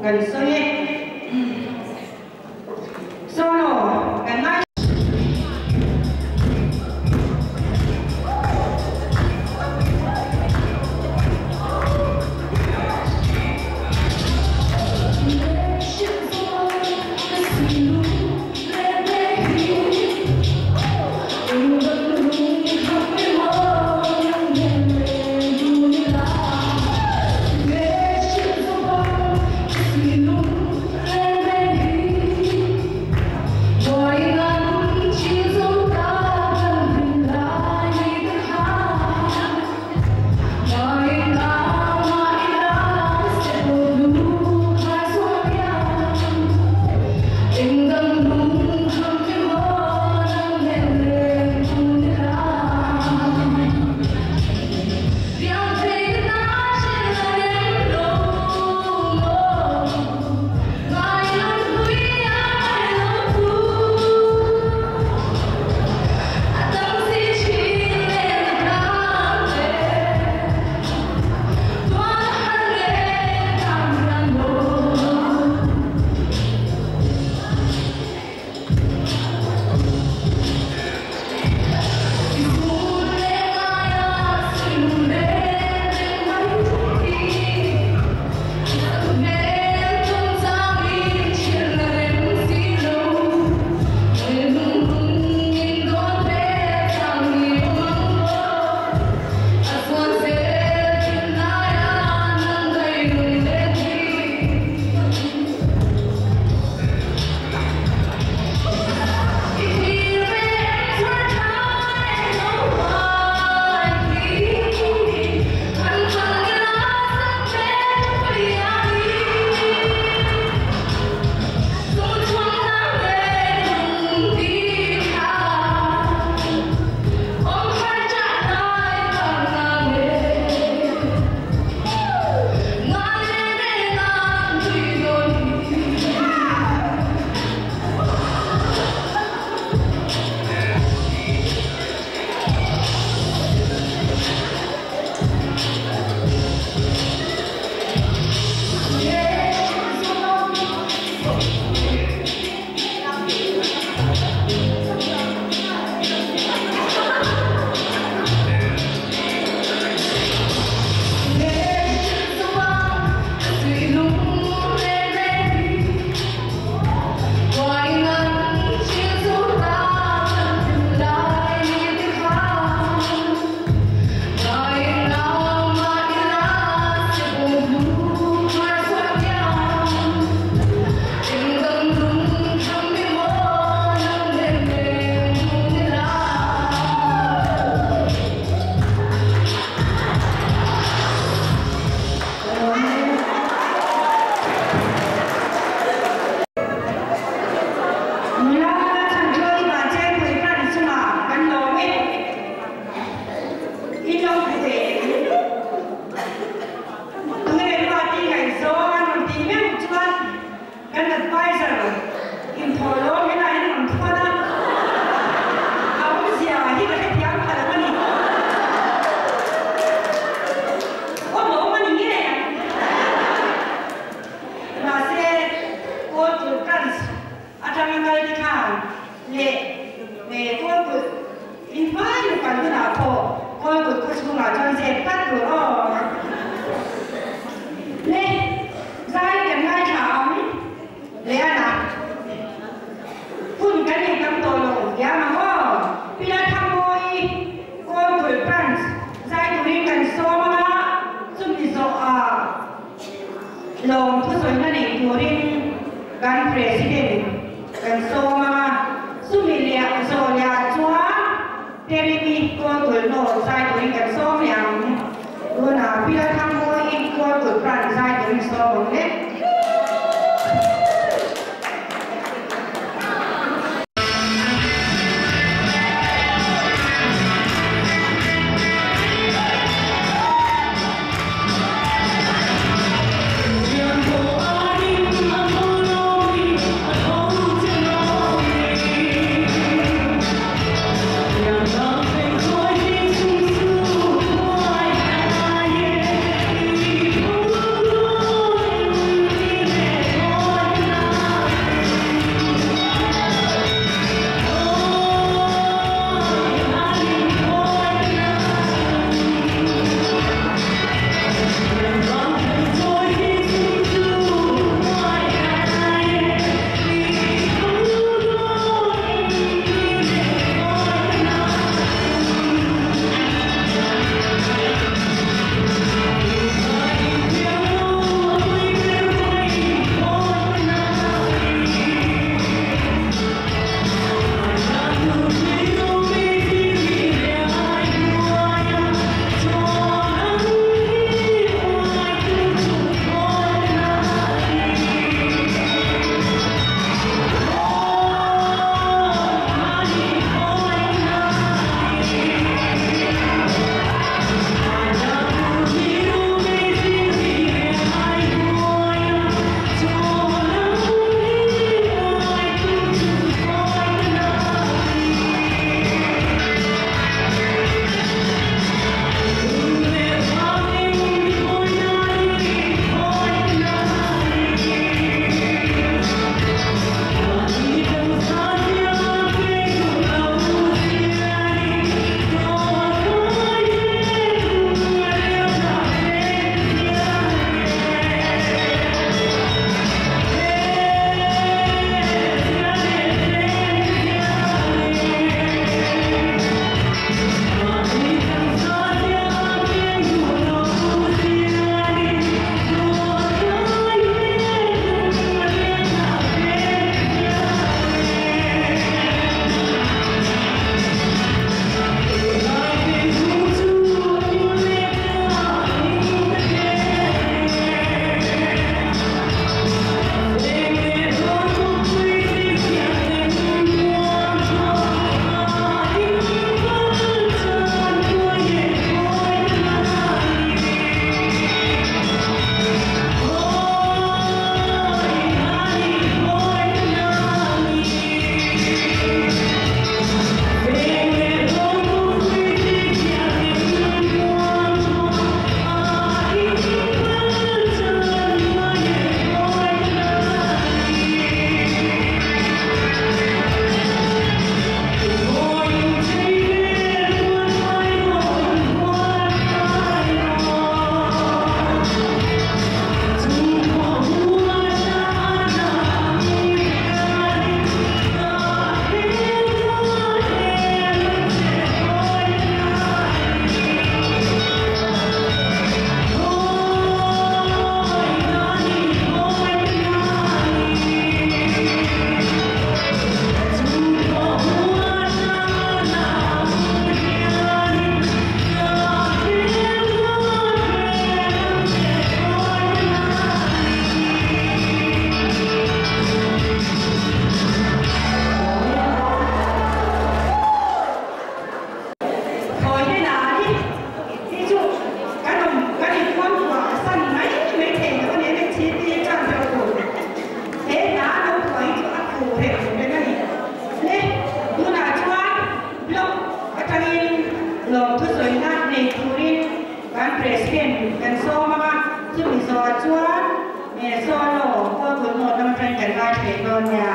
gần soi solo gần mai long thu soi na nei turin gan president gan soma sumilia zolia chua terimi ko tul no sai turin gan som yang luna pila thammo in ko tul pran sai turin som le president kan so ma chu mi so chuan so lo ko kun no nam tran kan ba pe don ya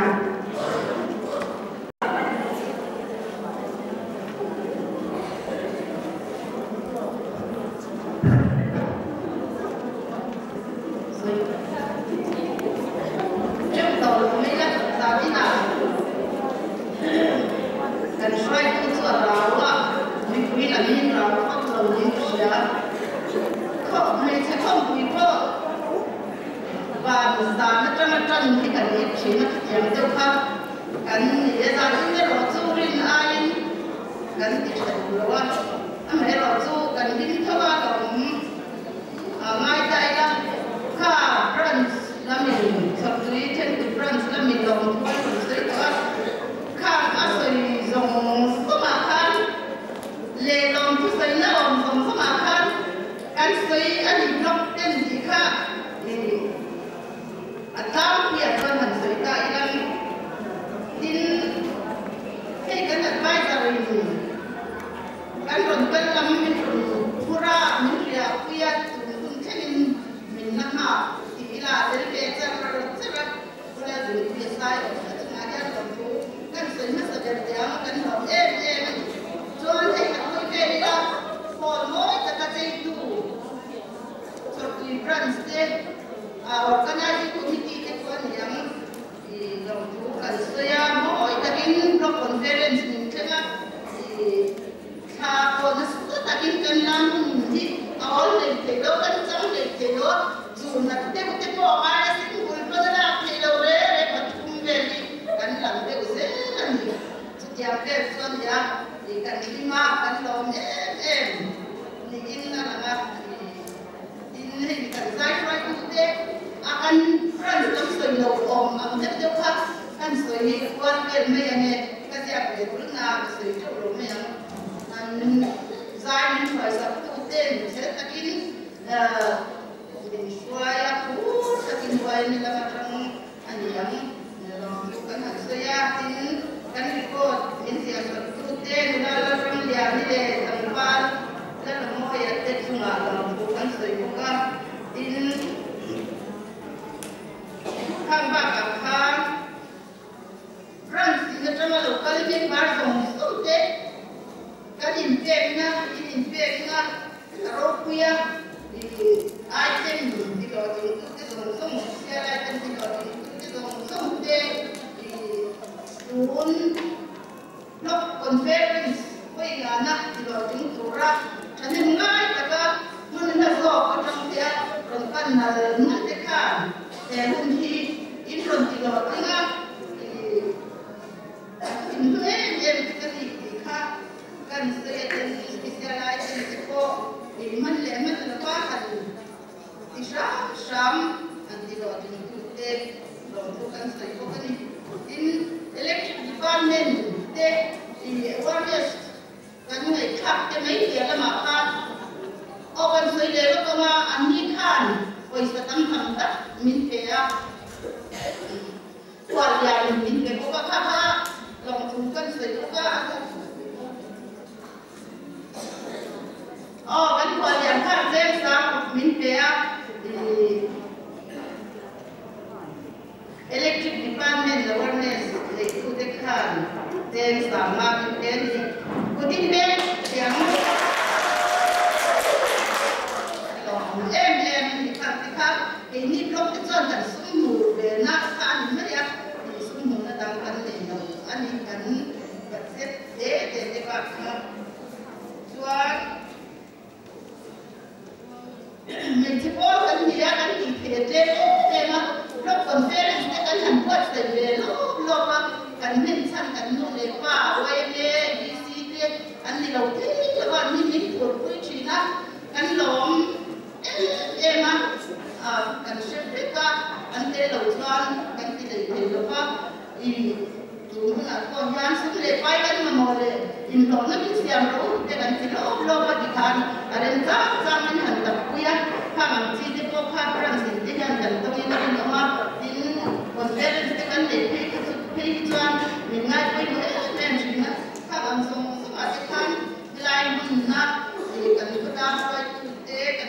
Hãy subscribe cho kênh Ghiền Mì Gõ để không bỏ lỡ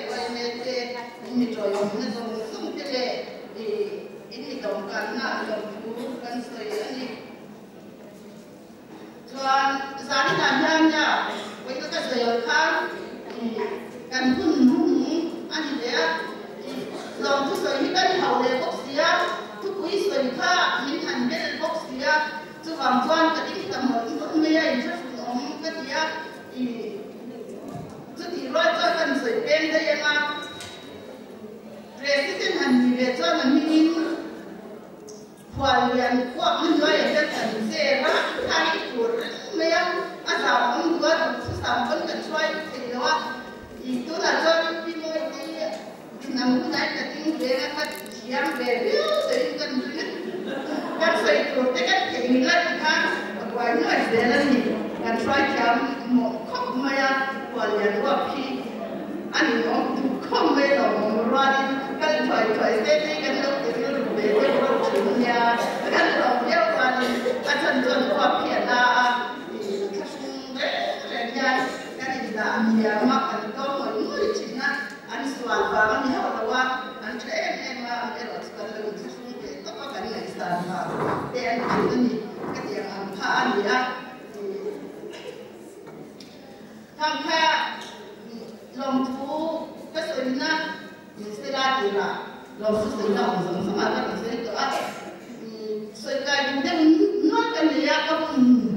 sáng làm nhang nha với các cái giờ khác cần phun anh thì đấy lòng thứ rồi cái hậu để bốc xía thứ quý rồi khác những hành biết bốc xía chứ vàng toan cái đi tầm một chút mấy anh rất là cái gì thì rồi cho cần rồi bên đây mà President hành về cho mình nhìn hoàn liền qua mình nói là cái thành xe ra thay của mấy anh sao ông vừa sao vẫn cần xoay thì đó thì tôi là cho đi mua đi nằm cũng đấy là tiếng về nó phát triển về rồi cần cái xoay của cái chuyện là cái qua nói về là gì cần xoay chậm một khóc mấy hoàn liền qua khi anh ông không biết đâu mà cái thoại thế cái lúc thì nó về cái lúc chuyện nhà cái lòng yêu quan anh chân chân qua phía là cái nhà cái gì là nhà mắc anh có mọi người chính là anh soạn và anh hiểu là qua anh trẻ em mà em ở cái lúc thì chúng về tất cả cái này sản mà để anh chỉ là cái gì anh phá anh gì á thằng khác lòng thú cái sự na sẽ ra thì là lòng sự lòng sống mà cái sự đó sự cái những nói cái gì á có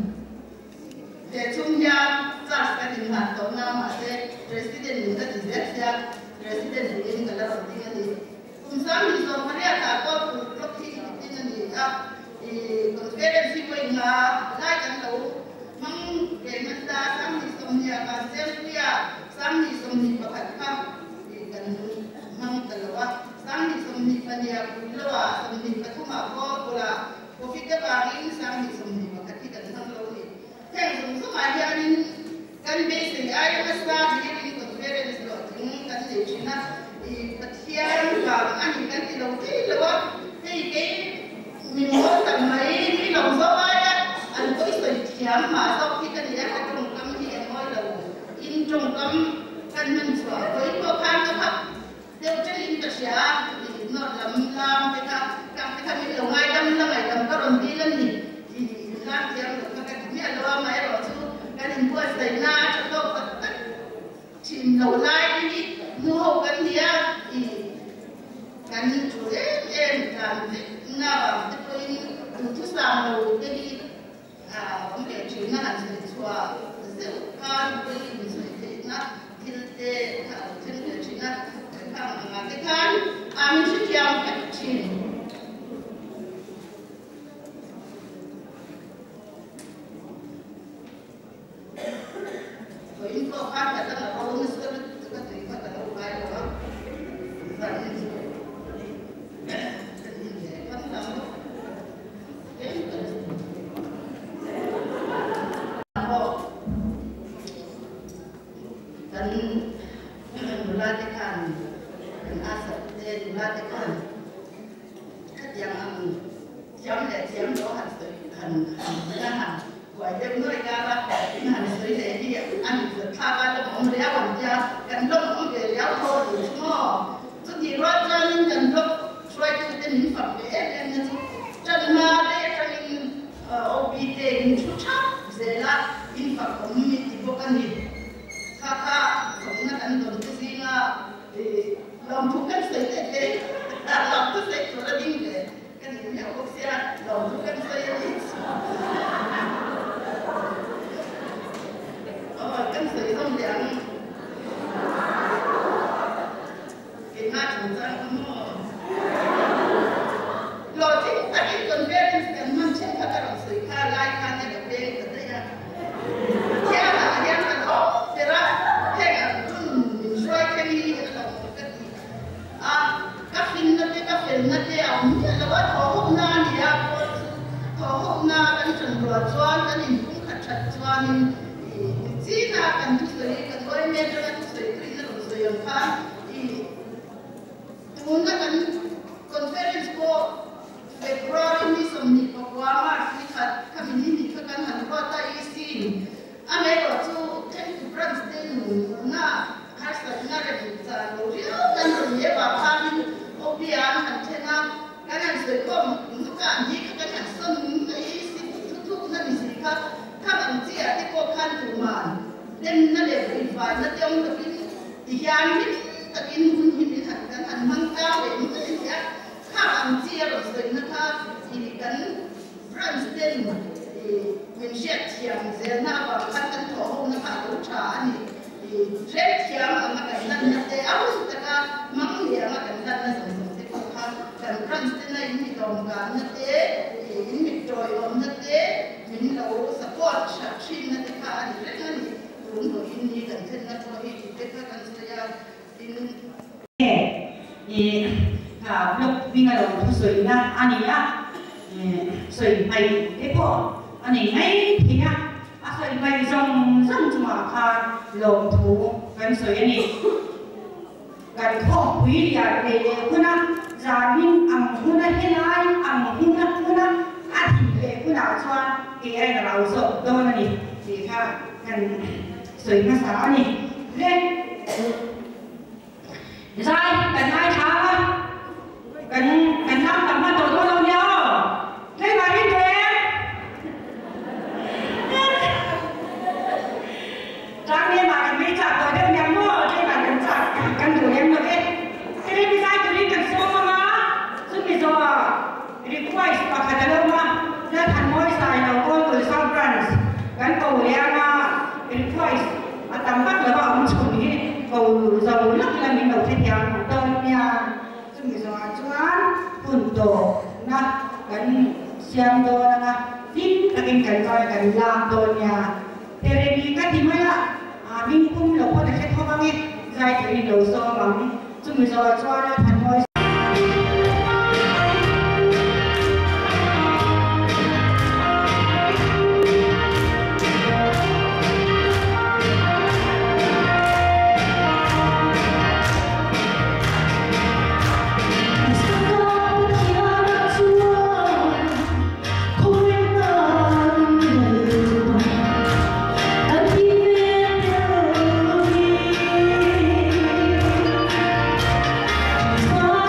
để chúng ta ra cái tình hình đó mà sẽ president những cái gì sẽ president những cái là cái gì cũng sáng thì xong cái này có lúc khi cái gì á thì conference với nga lại cái đầu mang cái mình ta sáng thì xong nhà và xem kia sáng thì xong thì bác khác thì cần mang cái là sáng thì xong thì phần nhà cũng là xong thì cái thuốc mà có là có phi cái bảng in sáng thì xong thì bác khi cần sang lâu thì thế cũng rất là nhiều cái basic ai mà start thì conference rồi những cái gì chứ na thì bắt hiện và anh cái đầu tiên là thì cái mình muốn tận mấy cái lòng gió ai anh có sự thiam mà sau khi cái gì đó trong tâm thì em nói là in trong tâm căn mình sửa với khó khăn các bạn đều trên in tất cả thì nó làm cái mình lâu ngày đâm có đồng tiền lên thì làm theo được cái gì đó mà em bảo chứ cái gì mua giày na cho tôi tất chìm lâu nay đi mua hộp cái gì á thì cái mình chủ em làm na bảo tôi thứ sáu đầu cái đi vấn đề chuyện là hành trình xóa rất cao với những sự kiện nó kinh tế trên cái chuyện là cái tháng mình sẽ theo cái chuyện với những khó khăn là rất là khó nhưng sẽ có thể phát triển lâu dài đó và những Mulatikan dan asal dia mulatikan kat yang jam le jam do han menahan wa jam no igara han soi le dia an thaba la om le awan dia kan lom om le ya tho du mo tu di ro tra nin kan lok try to den fam le en ni tan ma le tan obi te ni chu cha zela in fam community bokan ni kaka somna kan don singa lòng thú cân xây thế lòng thú xây cho nó đi về cái gì nhà quốc gia lòng thú cân xây đi cân xây không dạng cái na chúng ta cũng lo chính tại cái tuần bên cần mang trên các đồng xây kha lai kha này là bên cái đấy à theo là theo là đó thế ra theo là mình xoay cái gì các phim nó thế ông như là bắt thọ hôm nay thì thọ hôm nay cái chuẩn luật choan cái gì cũng khẩn chặt choan thì chỉ là cần chút sợi cần đôi men cho nó chút sợi thì nó cũng sợi ông pha thì muốn là cần conference có về program đi xong thì có quá mà thì phải kami đi phải cần hẳn qua tay xin anh ấy bảo chú thêm cái brand tên na hay là na cái gì ta nói cái gì vậy bà pha đi Obiang han tena kanan se kom nuka ni kanan son ni si tutu na ni si ka kanan ti a ti ko nên nó để bị phải nó trong tập thì gian biết tập hun hin thành thành măng cao để nó sẽ khác hàng chia rồi rồi nó khác thì cần Brandon mình sẽ thiam sẽ na và khăn khăn thổ hôm nó khác đủ trả thì rất thiam mà cái lần nó sẽ áo tất cả măng liền mà cái lần nó dùng sẽ không khác cái Brandon này mình đồng cả nó thế mình trôi ôm nó thế mình đâu support shin nó thế khác thì rất là đúng rồi ini dan saya nak ini kita kan saya ini lúc vì ngày đầu sưởi na anh ấy sưởi mày thế po anh ấy ngay thì nha sưởi mày trong rất mà khan lồng thú gần sưởi anh ấy gần khó quý địa để cứ na gia đình ăn cứ na hết lại ăn cứ na ăn thì để cứ nào cho cái anh là lâu rồi đâu này thì khác gần sưởi mà sao này lên dài gần 2 tháng á gần 5 tầm bắt đầu lâu nhau lên vào đi về trang nên mà gần mấy chặt rồi đem nhắm mua đây là gần chặt gần đủ em được đấy cái này bây giờ tôi đi cần số mà giúp bây giờ request và khả năng mà ra thành môi xài đầu con từ South Branch gần cầu leo mà request mà tầm bắt là bảo ông chủ đi cầu dầu lắc là mình đầu thiên nhà của tôi nha giúp bây giờ choán phun tổ na gần xem đồ na tin các anh cần coi cần làm đồ nhà thế nên đi cái gì mới ạ mình cũng lộc có thể hết không nghe dài thì đầu so bằng giúp bây giờ cho ra thành môi Oh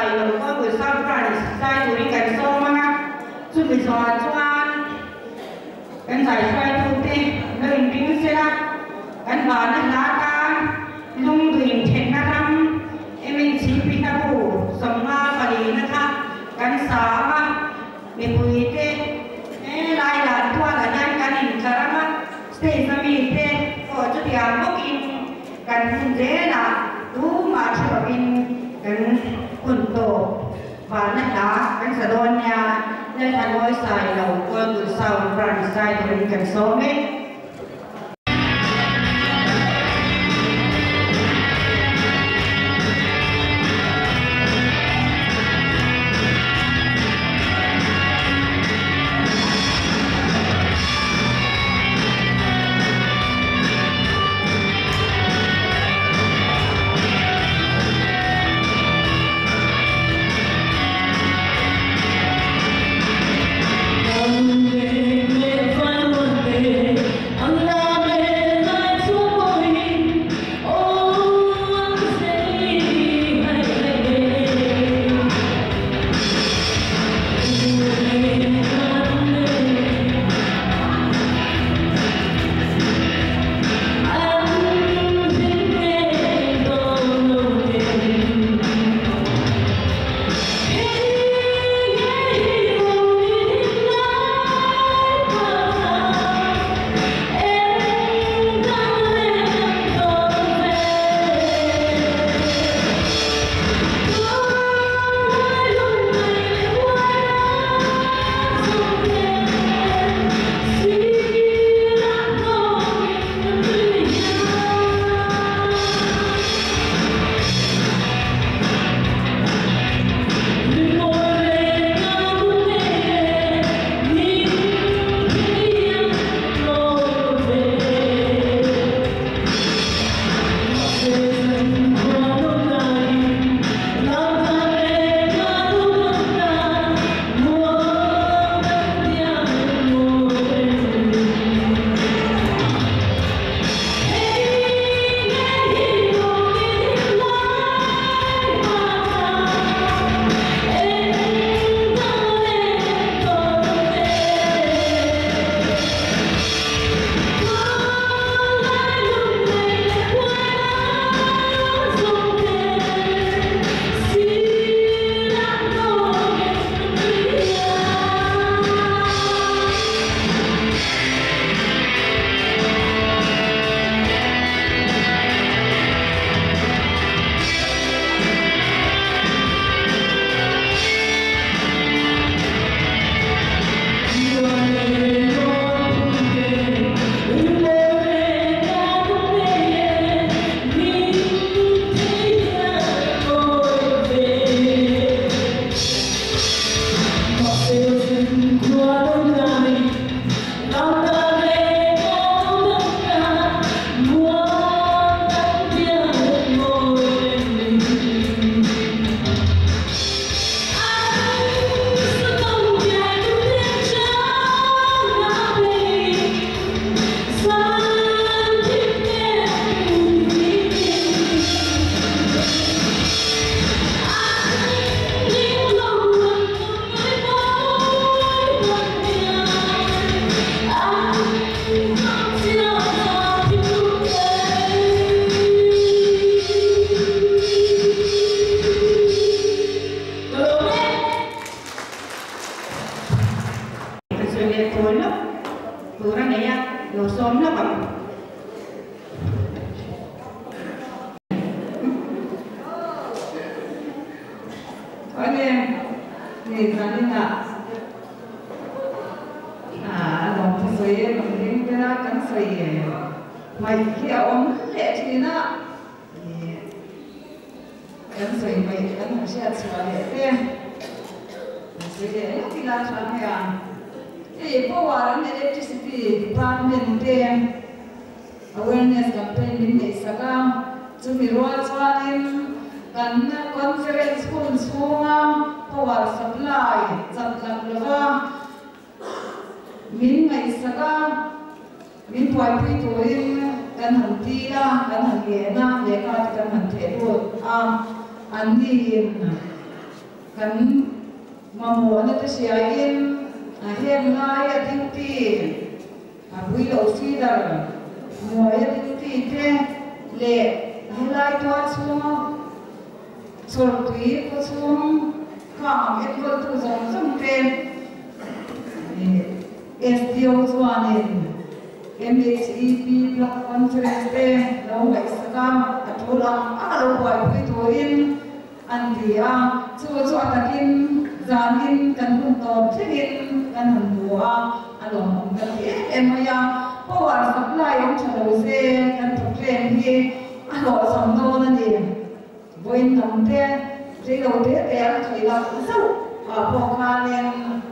sai lo ko bu sa pran sai tu ri kan so ma chu bi so chuan kan sai sai tu te no in ping se la kan ba na la kan lung tu in chen na ram em chi pi ta bu som ma pa ni na tha kan sa ma me pui te lai la tua la yan kan in karama stay sa mi te ko chu dia mo in kan hun je na tu ma chu in kan kun to và nó đã cái sở đôn nha nên thành ngôi xài đầu quân từ sau rằng xài từ những cảnh số ấy awareness campaign din ni saka tumirwa chuanin kan conference hunga power supply chamkak lova min ngai saka min puai pui tuin kan hanti la kan hangena leka kan hanthe ru an ni kan mamu na te siain hem lai a ding ti a bui lo fi dar mo ya ding ti te le helai to chung chor tui ko chung ka et ko tu zong zong te SDO chuanin MHEP Black Conference te lo ngai sakam atulang alo boy pui tuin an dia chu atakin zanin kan hun tom thegin kan hun bua along kan ti emaya power supply ong chalo se kan problem hi alo sam no na ni boin nam te ri lo te te an thoi la sau po kha len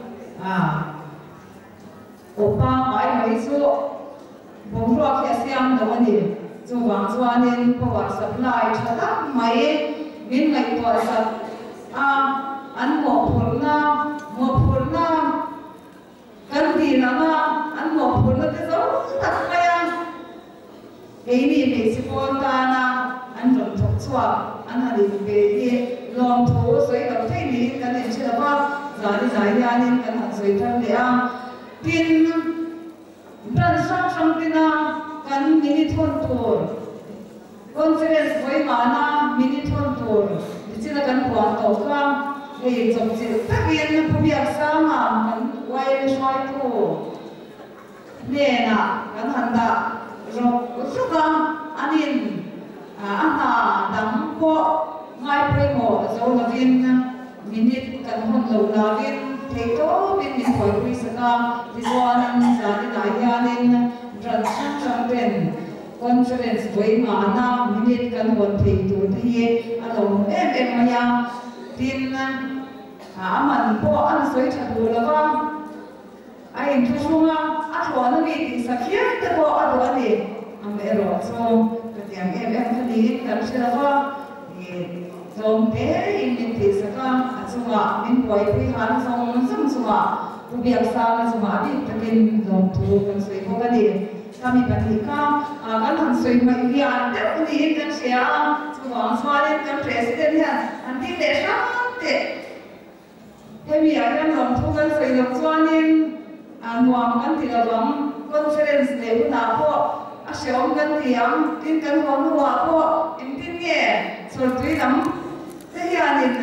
opa mai mai su bông ruột kia xem đó nè, dù vàng zoa nên power supply cho ta máy bên ngày tuổi sập ăn mỏ phun na cái gì nó ăn mỏ phun na cái dấu thật hay à cái này mình sẽ phun ta na ăn trồng trồng xoa ăn hạt đi về đi lòng thú suy đầu thấy đi cái này chỉ là bao giải ra nên cái hạt suy thân để tin Transaction tina kan minithon tour conference boy mana minithon tour dichila kan puan to ka ei chom chi takin na pubiak sama kan wai shoi tu ne na kan handa ro suka anin ana dam po ngai premo zo lavin minit kan hon lo lavin Teto bin min koi kui saka diswanan zani dayanin transaction ben conference boy mana minute kan hon thei tu thei along em maya tin aman po an soi thadu lawa ai thu sunga athona mi ti sakhia te po adwani am ero so katiam em khali kan selawa zong te in min ti saka achunga min koi pui han song sam sunga pubiak sa na sunga bi takin zong thu kan soi ko ga ni kami panika kan han soi mai rian te ni kan sia chuang swale kan president ya anti le sha te hemi ayan zong thu kan soi lo chuanin nuam kan ti lawang conference le na po a seom kan tiam tin kan hon huwa po in tin nge sortui lam Hianin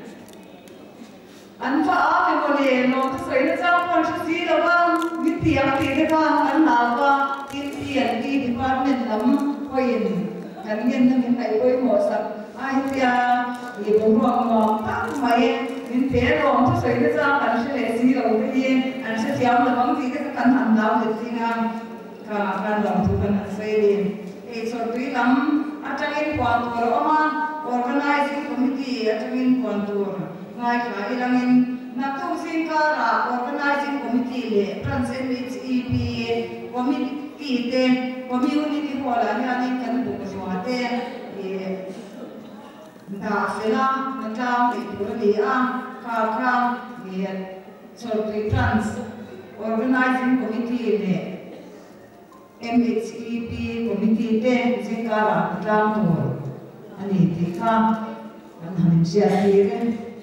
an fa a me mole no to soi na cha pon si lo ba mi tiang ti le ba an na ba tin tian ti department lam hoin kan ngen na min kai koi mo sa ai tia ye bo ro mo ta mai min te ro to soi na cha kan se le si lo ti an se tiam la bang ti ka kan han dau le ti nga ka kan lam tu kan sai le e so tui lam atangin kwan to ro ma organizing committee atangin kontur ngai kha ilangin naktu singkara organizing committee le trans MHEP committee te community hall ani kan bu ko te da fela nata le puri ka ye sorti trans organizing committee le MHEP committee te singkara tantur ani tika an hanin sia dire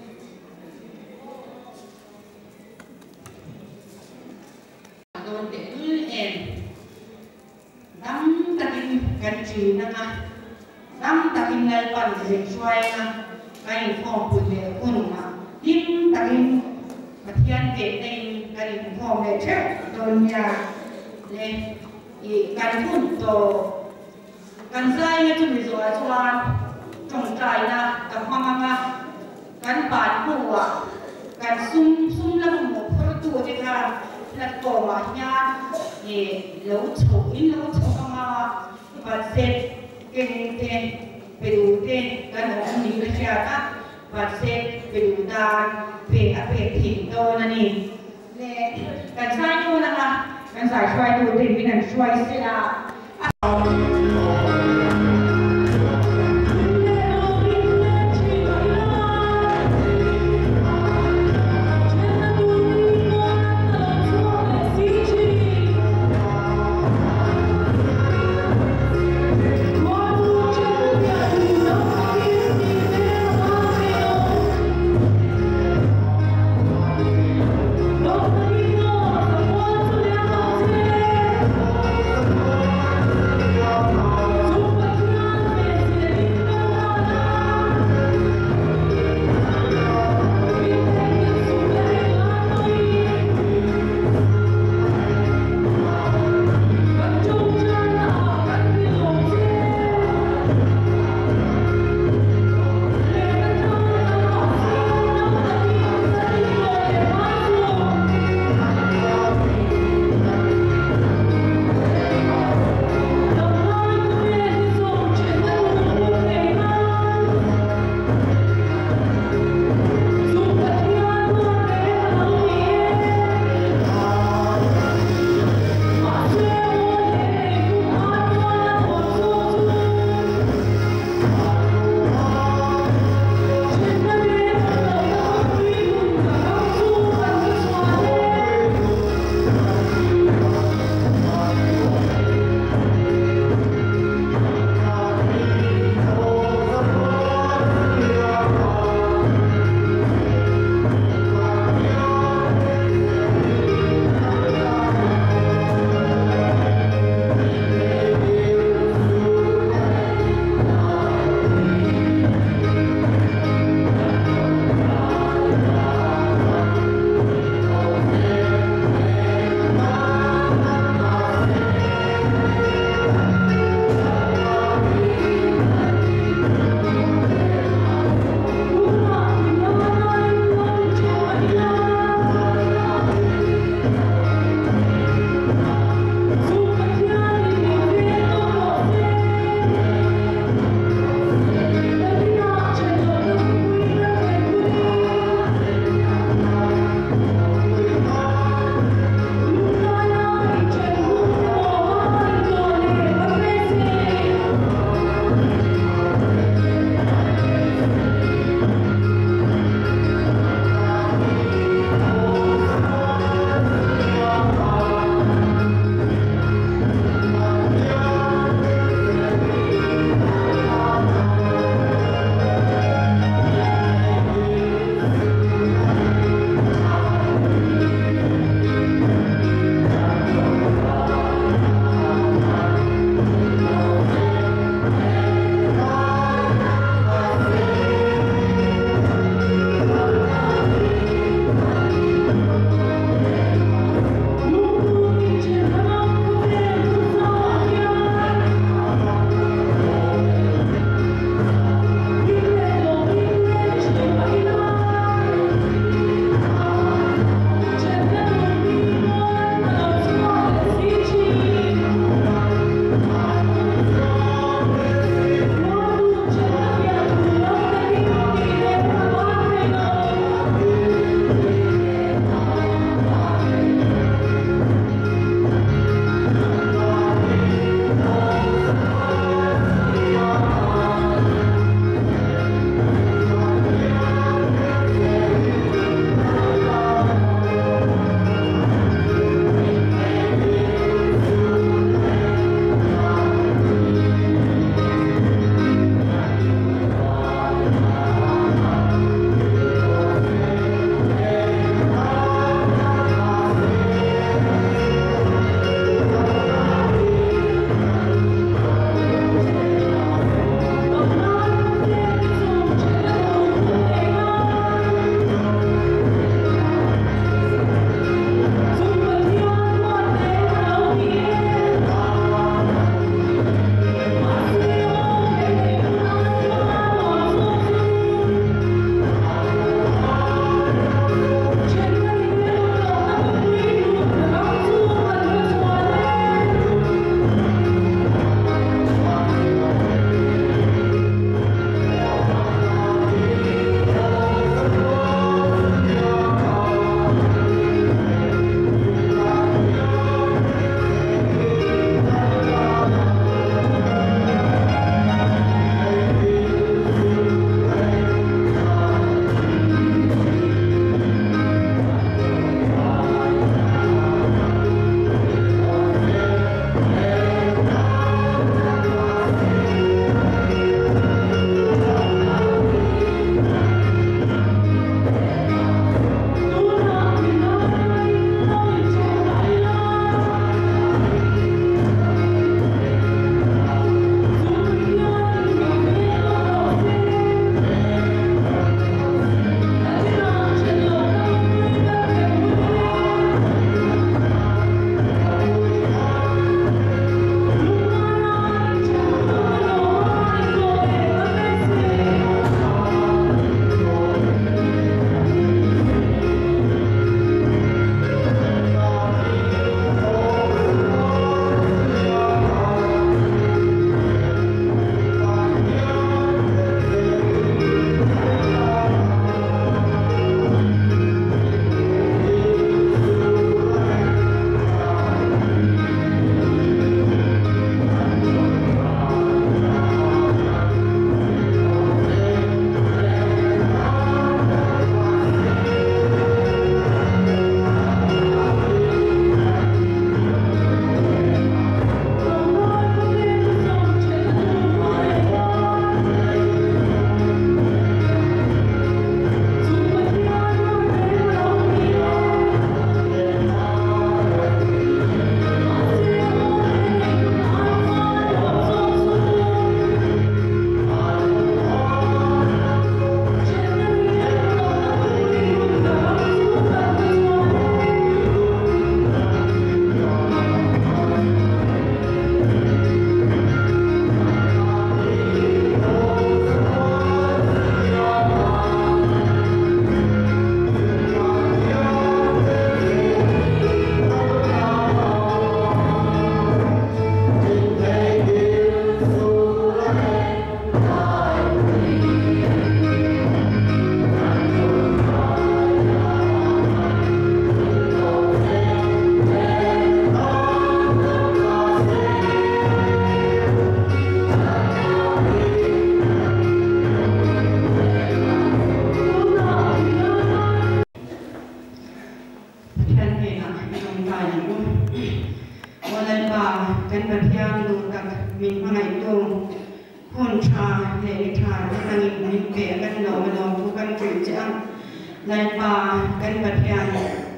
don de ul en dam takin kanchi na ka dam takin nal pan de suai na kai phong pu de un ma dim takin pathian ke nei kai phong de che don ya le i kan hun to kan sai na tu mi zo a chuan trong trai na ka mama kan pan huwa kan sum la mo phor tu de ka la to ma nya e lo chho in lo chho ma ba set ken te pe du te kan ho ni le cha ka ba set pe du da pe a pe thin to na ni le kan sai tu na ka kan sai chwai tu te min an chwai se la ke kan lo tu kan kerja nalpa kan batian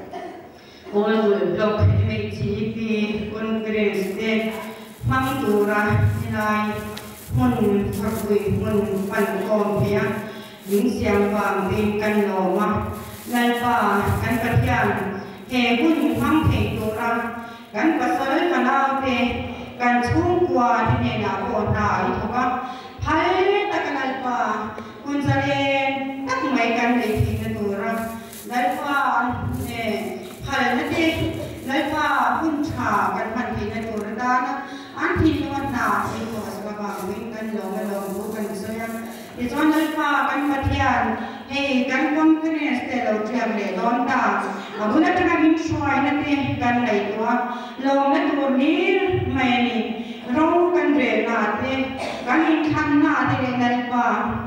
all block MHP conference de mangtura nilai mun phakui mun pan kom pia ling siang wang din kan lo ma nalpa kan batian he hun mang thei tura kan pasal kanau te kan chung kwa ni na ko na I thoka phai takanalpa kun salen tak mai kan le thi na tura nalpa ne phai na te nalpa kun cha kan man thi na tura da na an thi no na I ko sa ba wing kan lo bu kan so ya I chon nalpa kan mathian he kan conference te lo thiam le don ta abuna ta min shwai na te kan lai to lo na tur ni mai ni ro kan re na te kan in than na te nalpa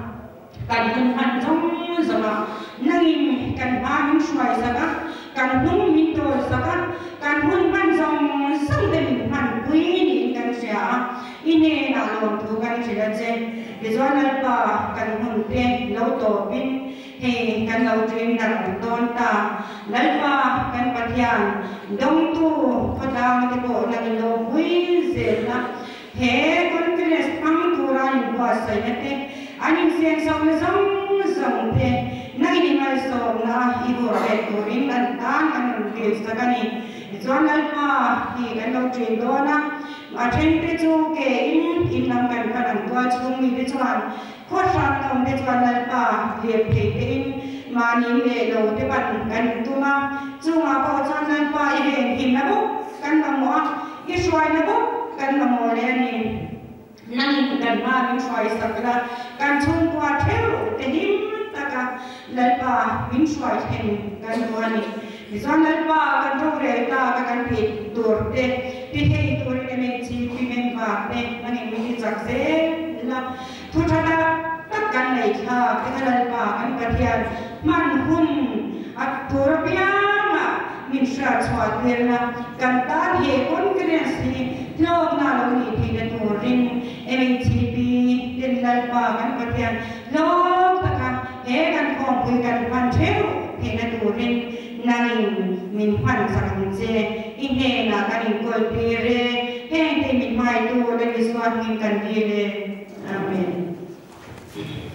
kan hun han jong zama nangin kan ba min shwai saka kan hung min to saka kan hun man jong sang te min man pui ni kan sia ine na lo tu kan chira je Visual pa kan hun te lo to pin he kan lo train dang don ta lalpa kan pathian dong tu phada ma ko na lo hui ze na he conference pang tu ra in pa sai na te ani sen som zong te na ni mal som na I go re to rin an tan kan ke sakani visual pa he kan lo train do na mà trên cái chỗ cái in làm cảnh và làm qua chung mình cái chọn khoát sang trong cái chọn là bà việc thì cái in mà nhìn để đầu cái bản cảnh tu mà chung mà có chọn là bà ý hình là bốc căn là mỏ cái xoay là bốc căn là mỏ lên nhìn năng in căn mà mình xoay sạc là căn chung qua theo cái điểm ta cả là bà mình xoay thành căn qua này Visual pa kan progre ta kan pit tur te pithei tur ke me chi pimen va te nang mi chak se la thuthana tak kan nei tha ke kan pa kan pathian man hun at tur pia ma min sha chwa terna kan ta he kon kre si lo na lo ni thi de turin MHP den la pa kan pathian lo ta ka he kan khom pui kan pan theu he na turin nangin min pan sakang je inhe na kanin kol pire he te min mai tu le iswan min kan dire amen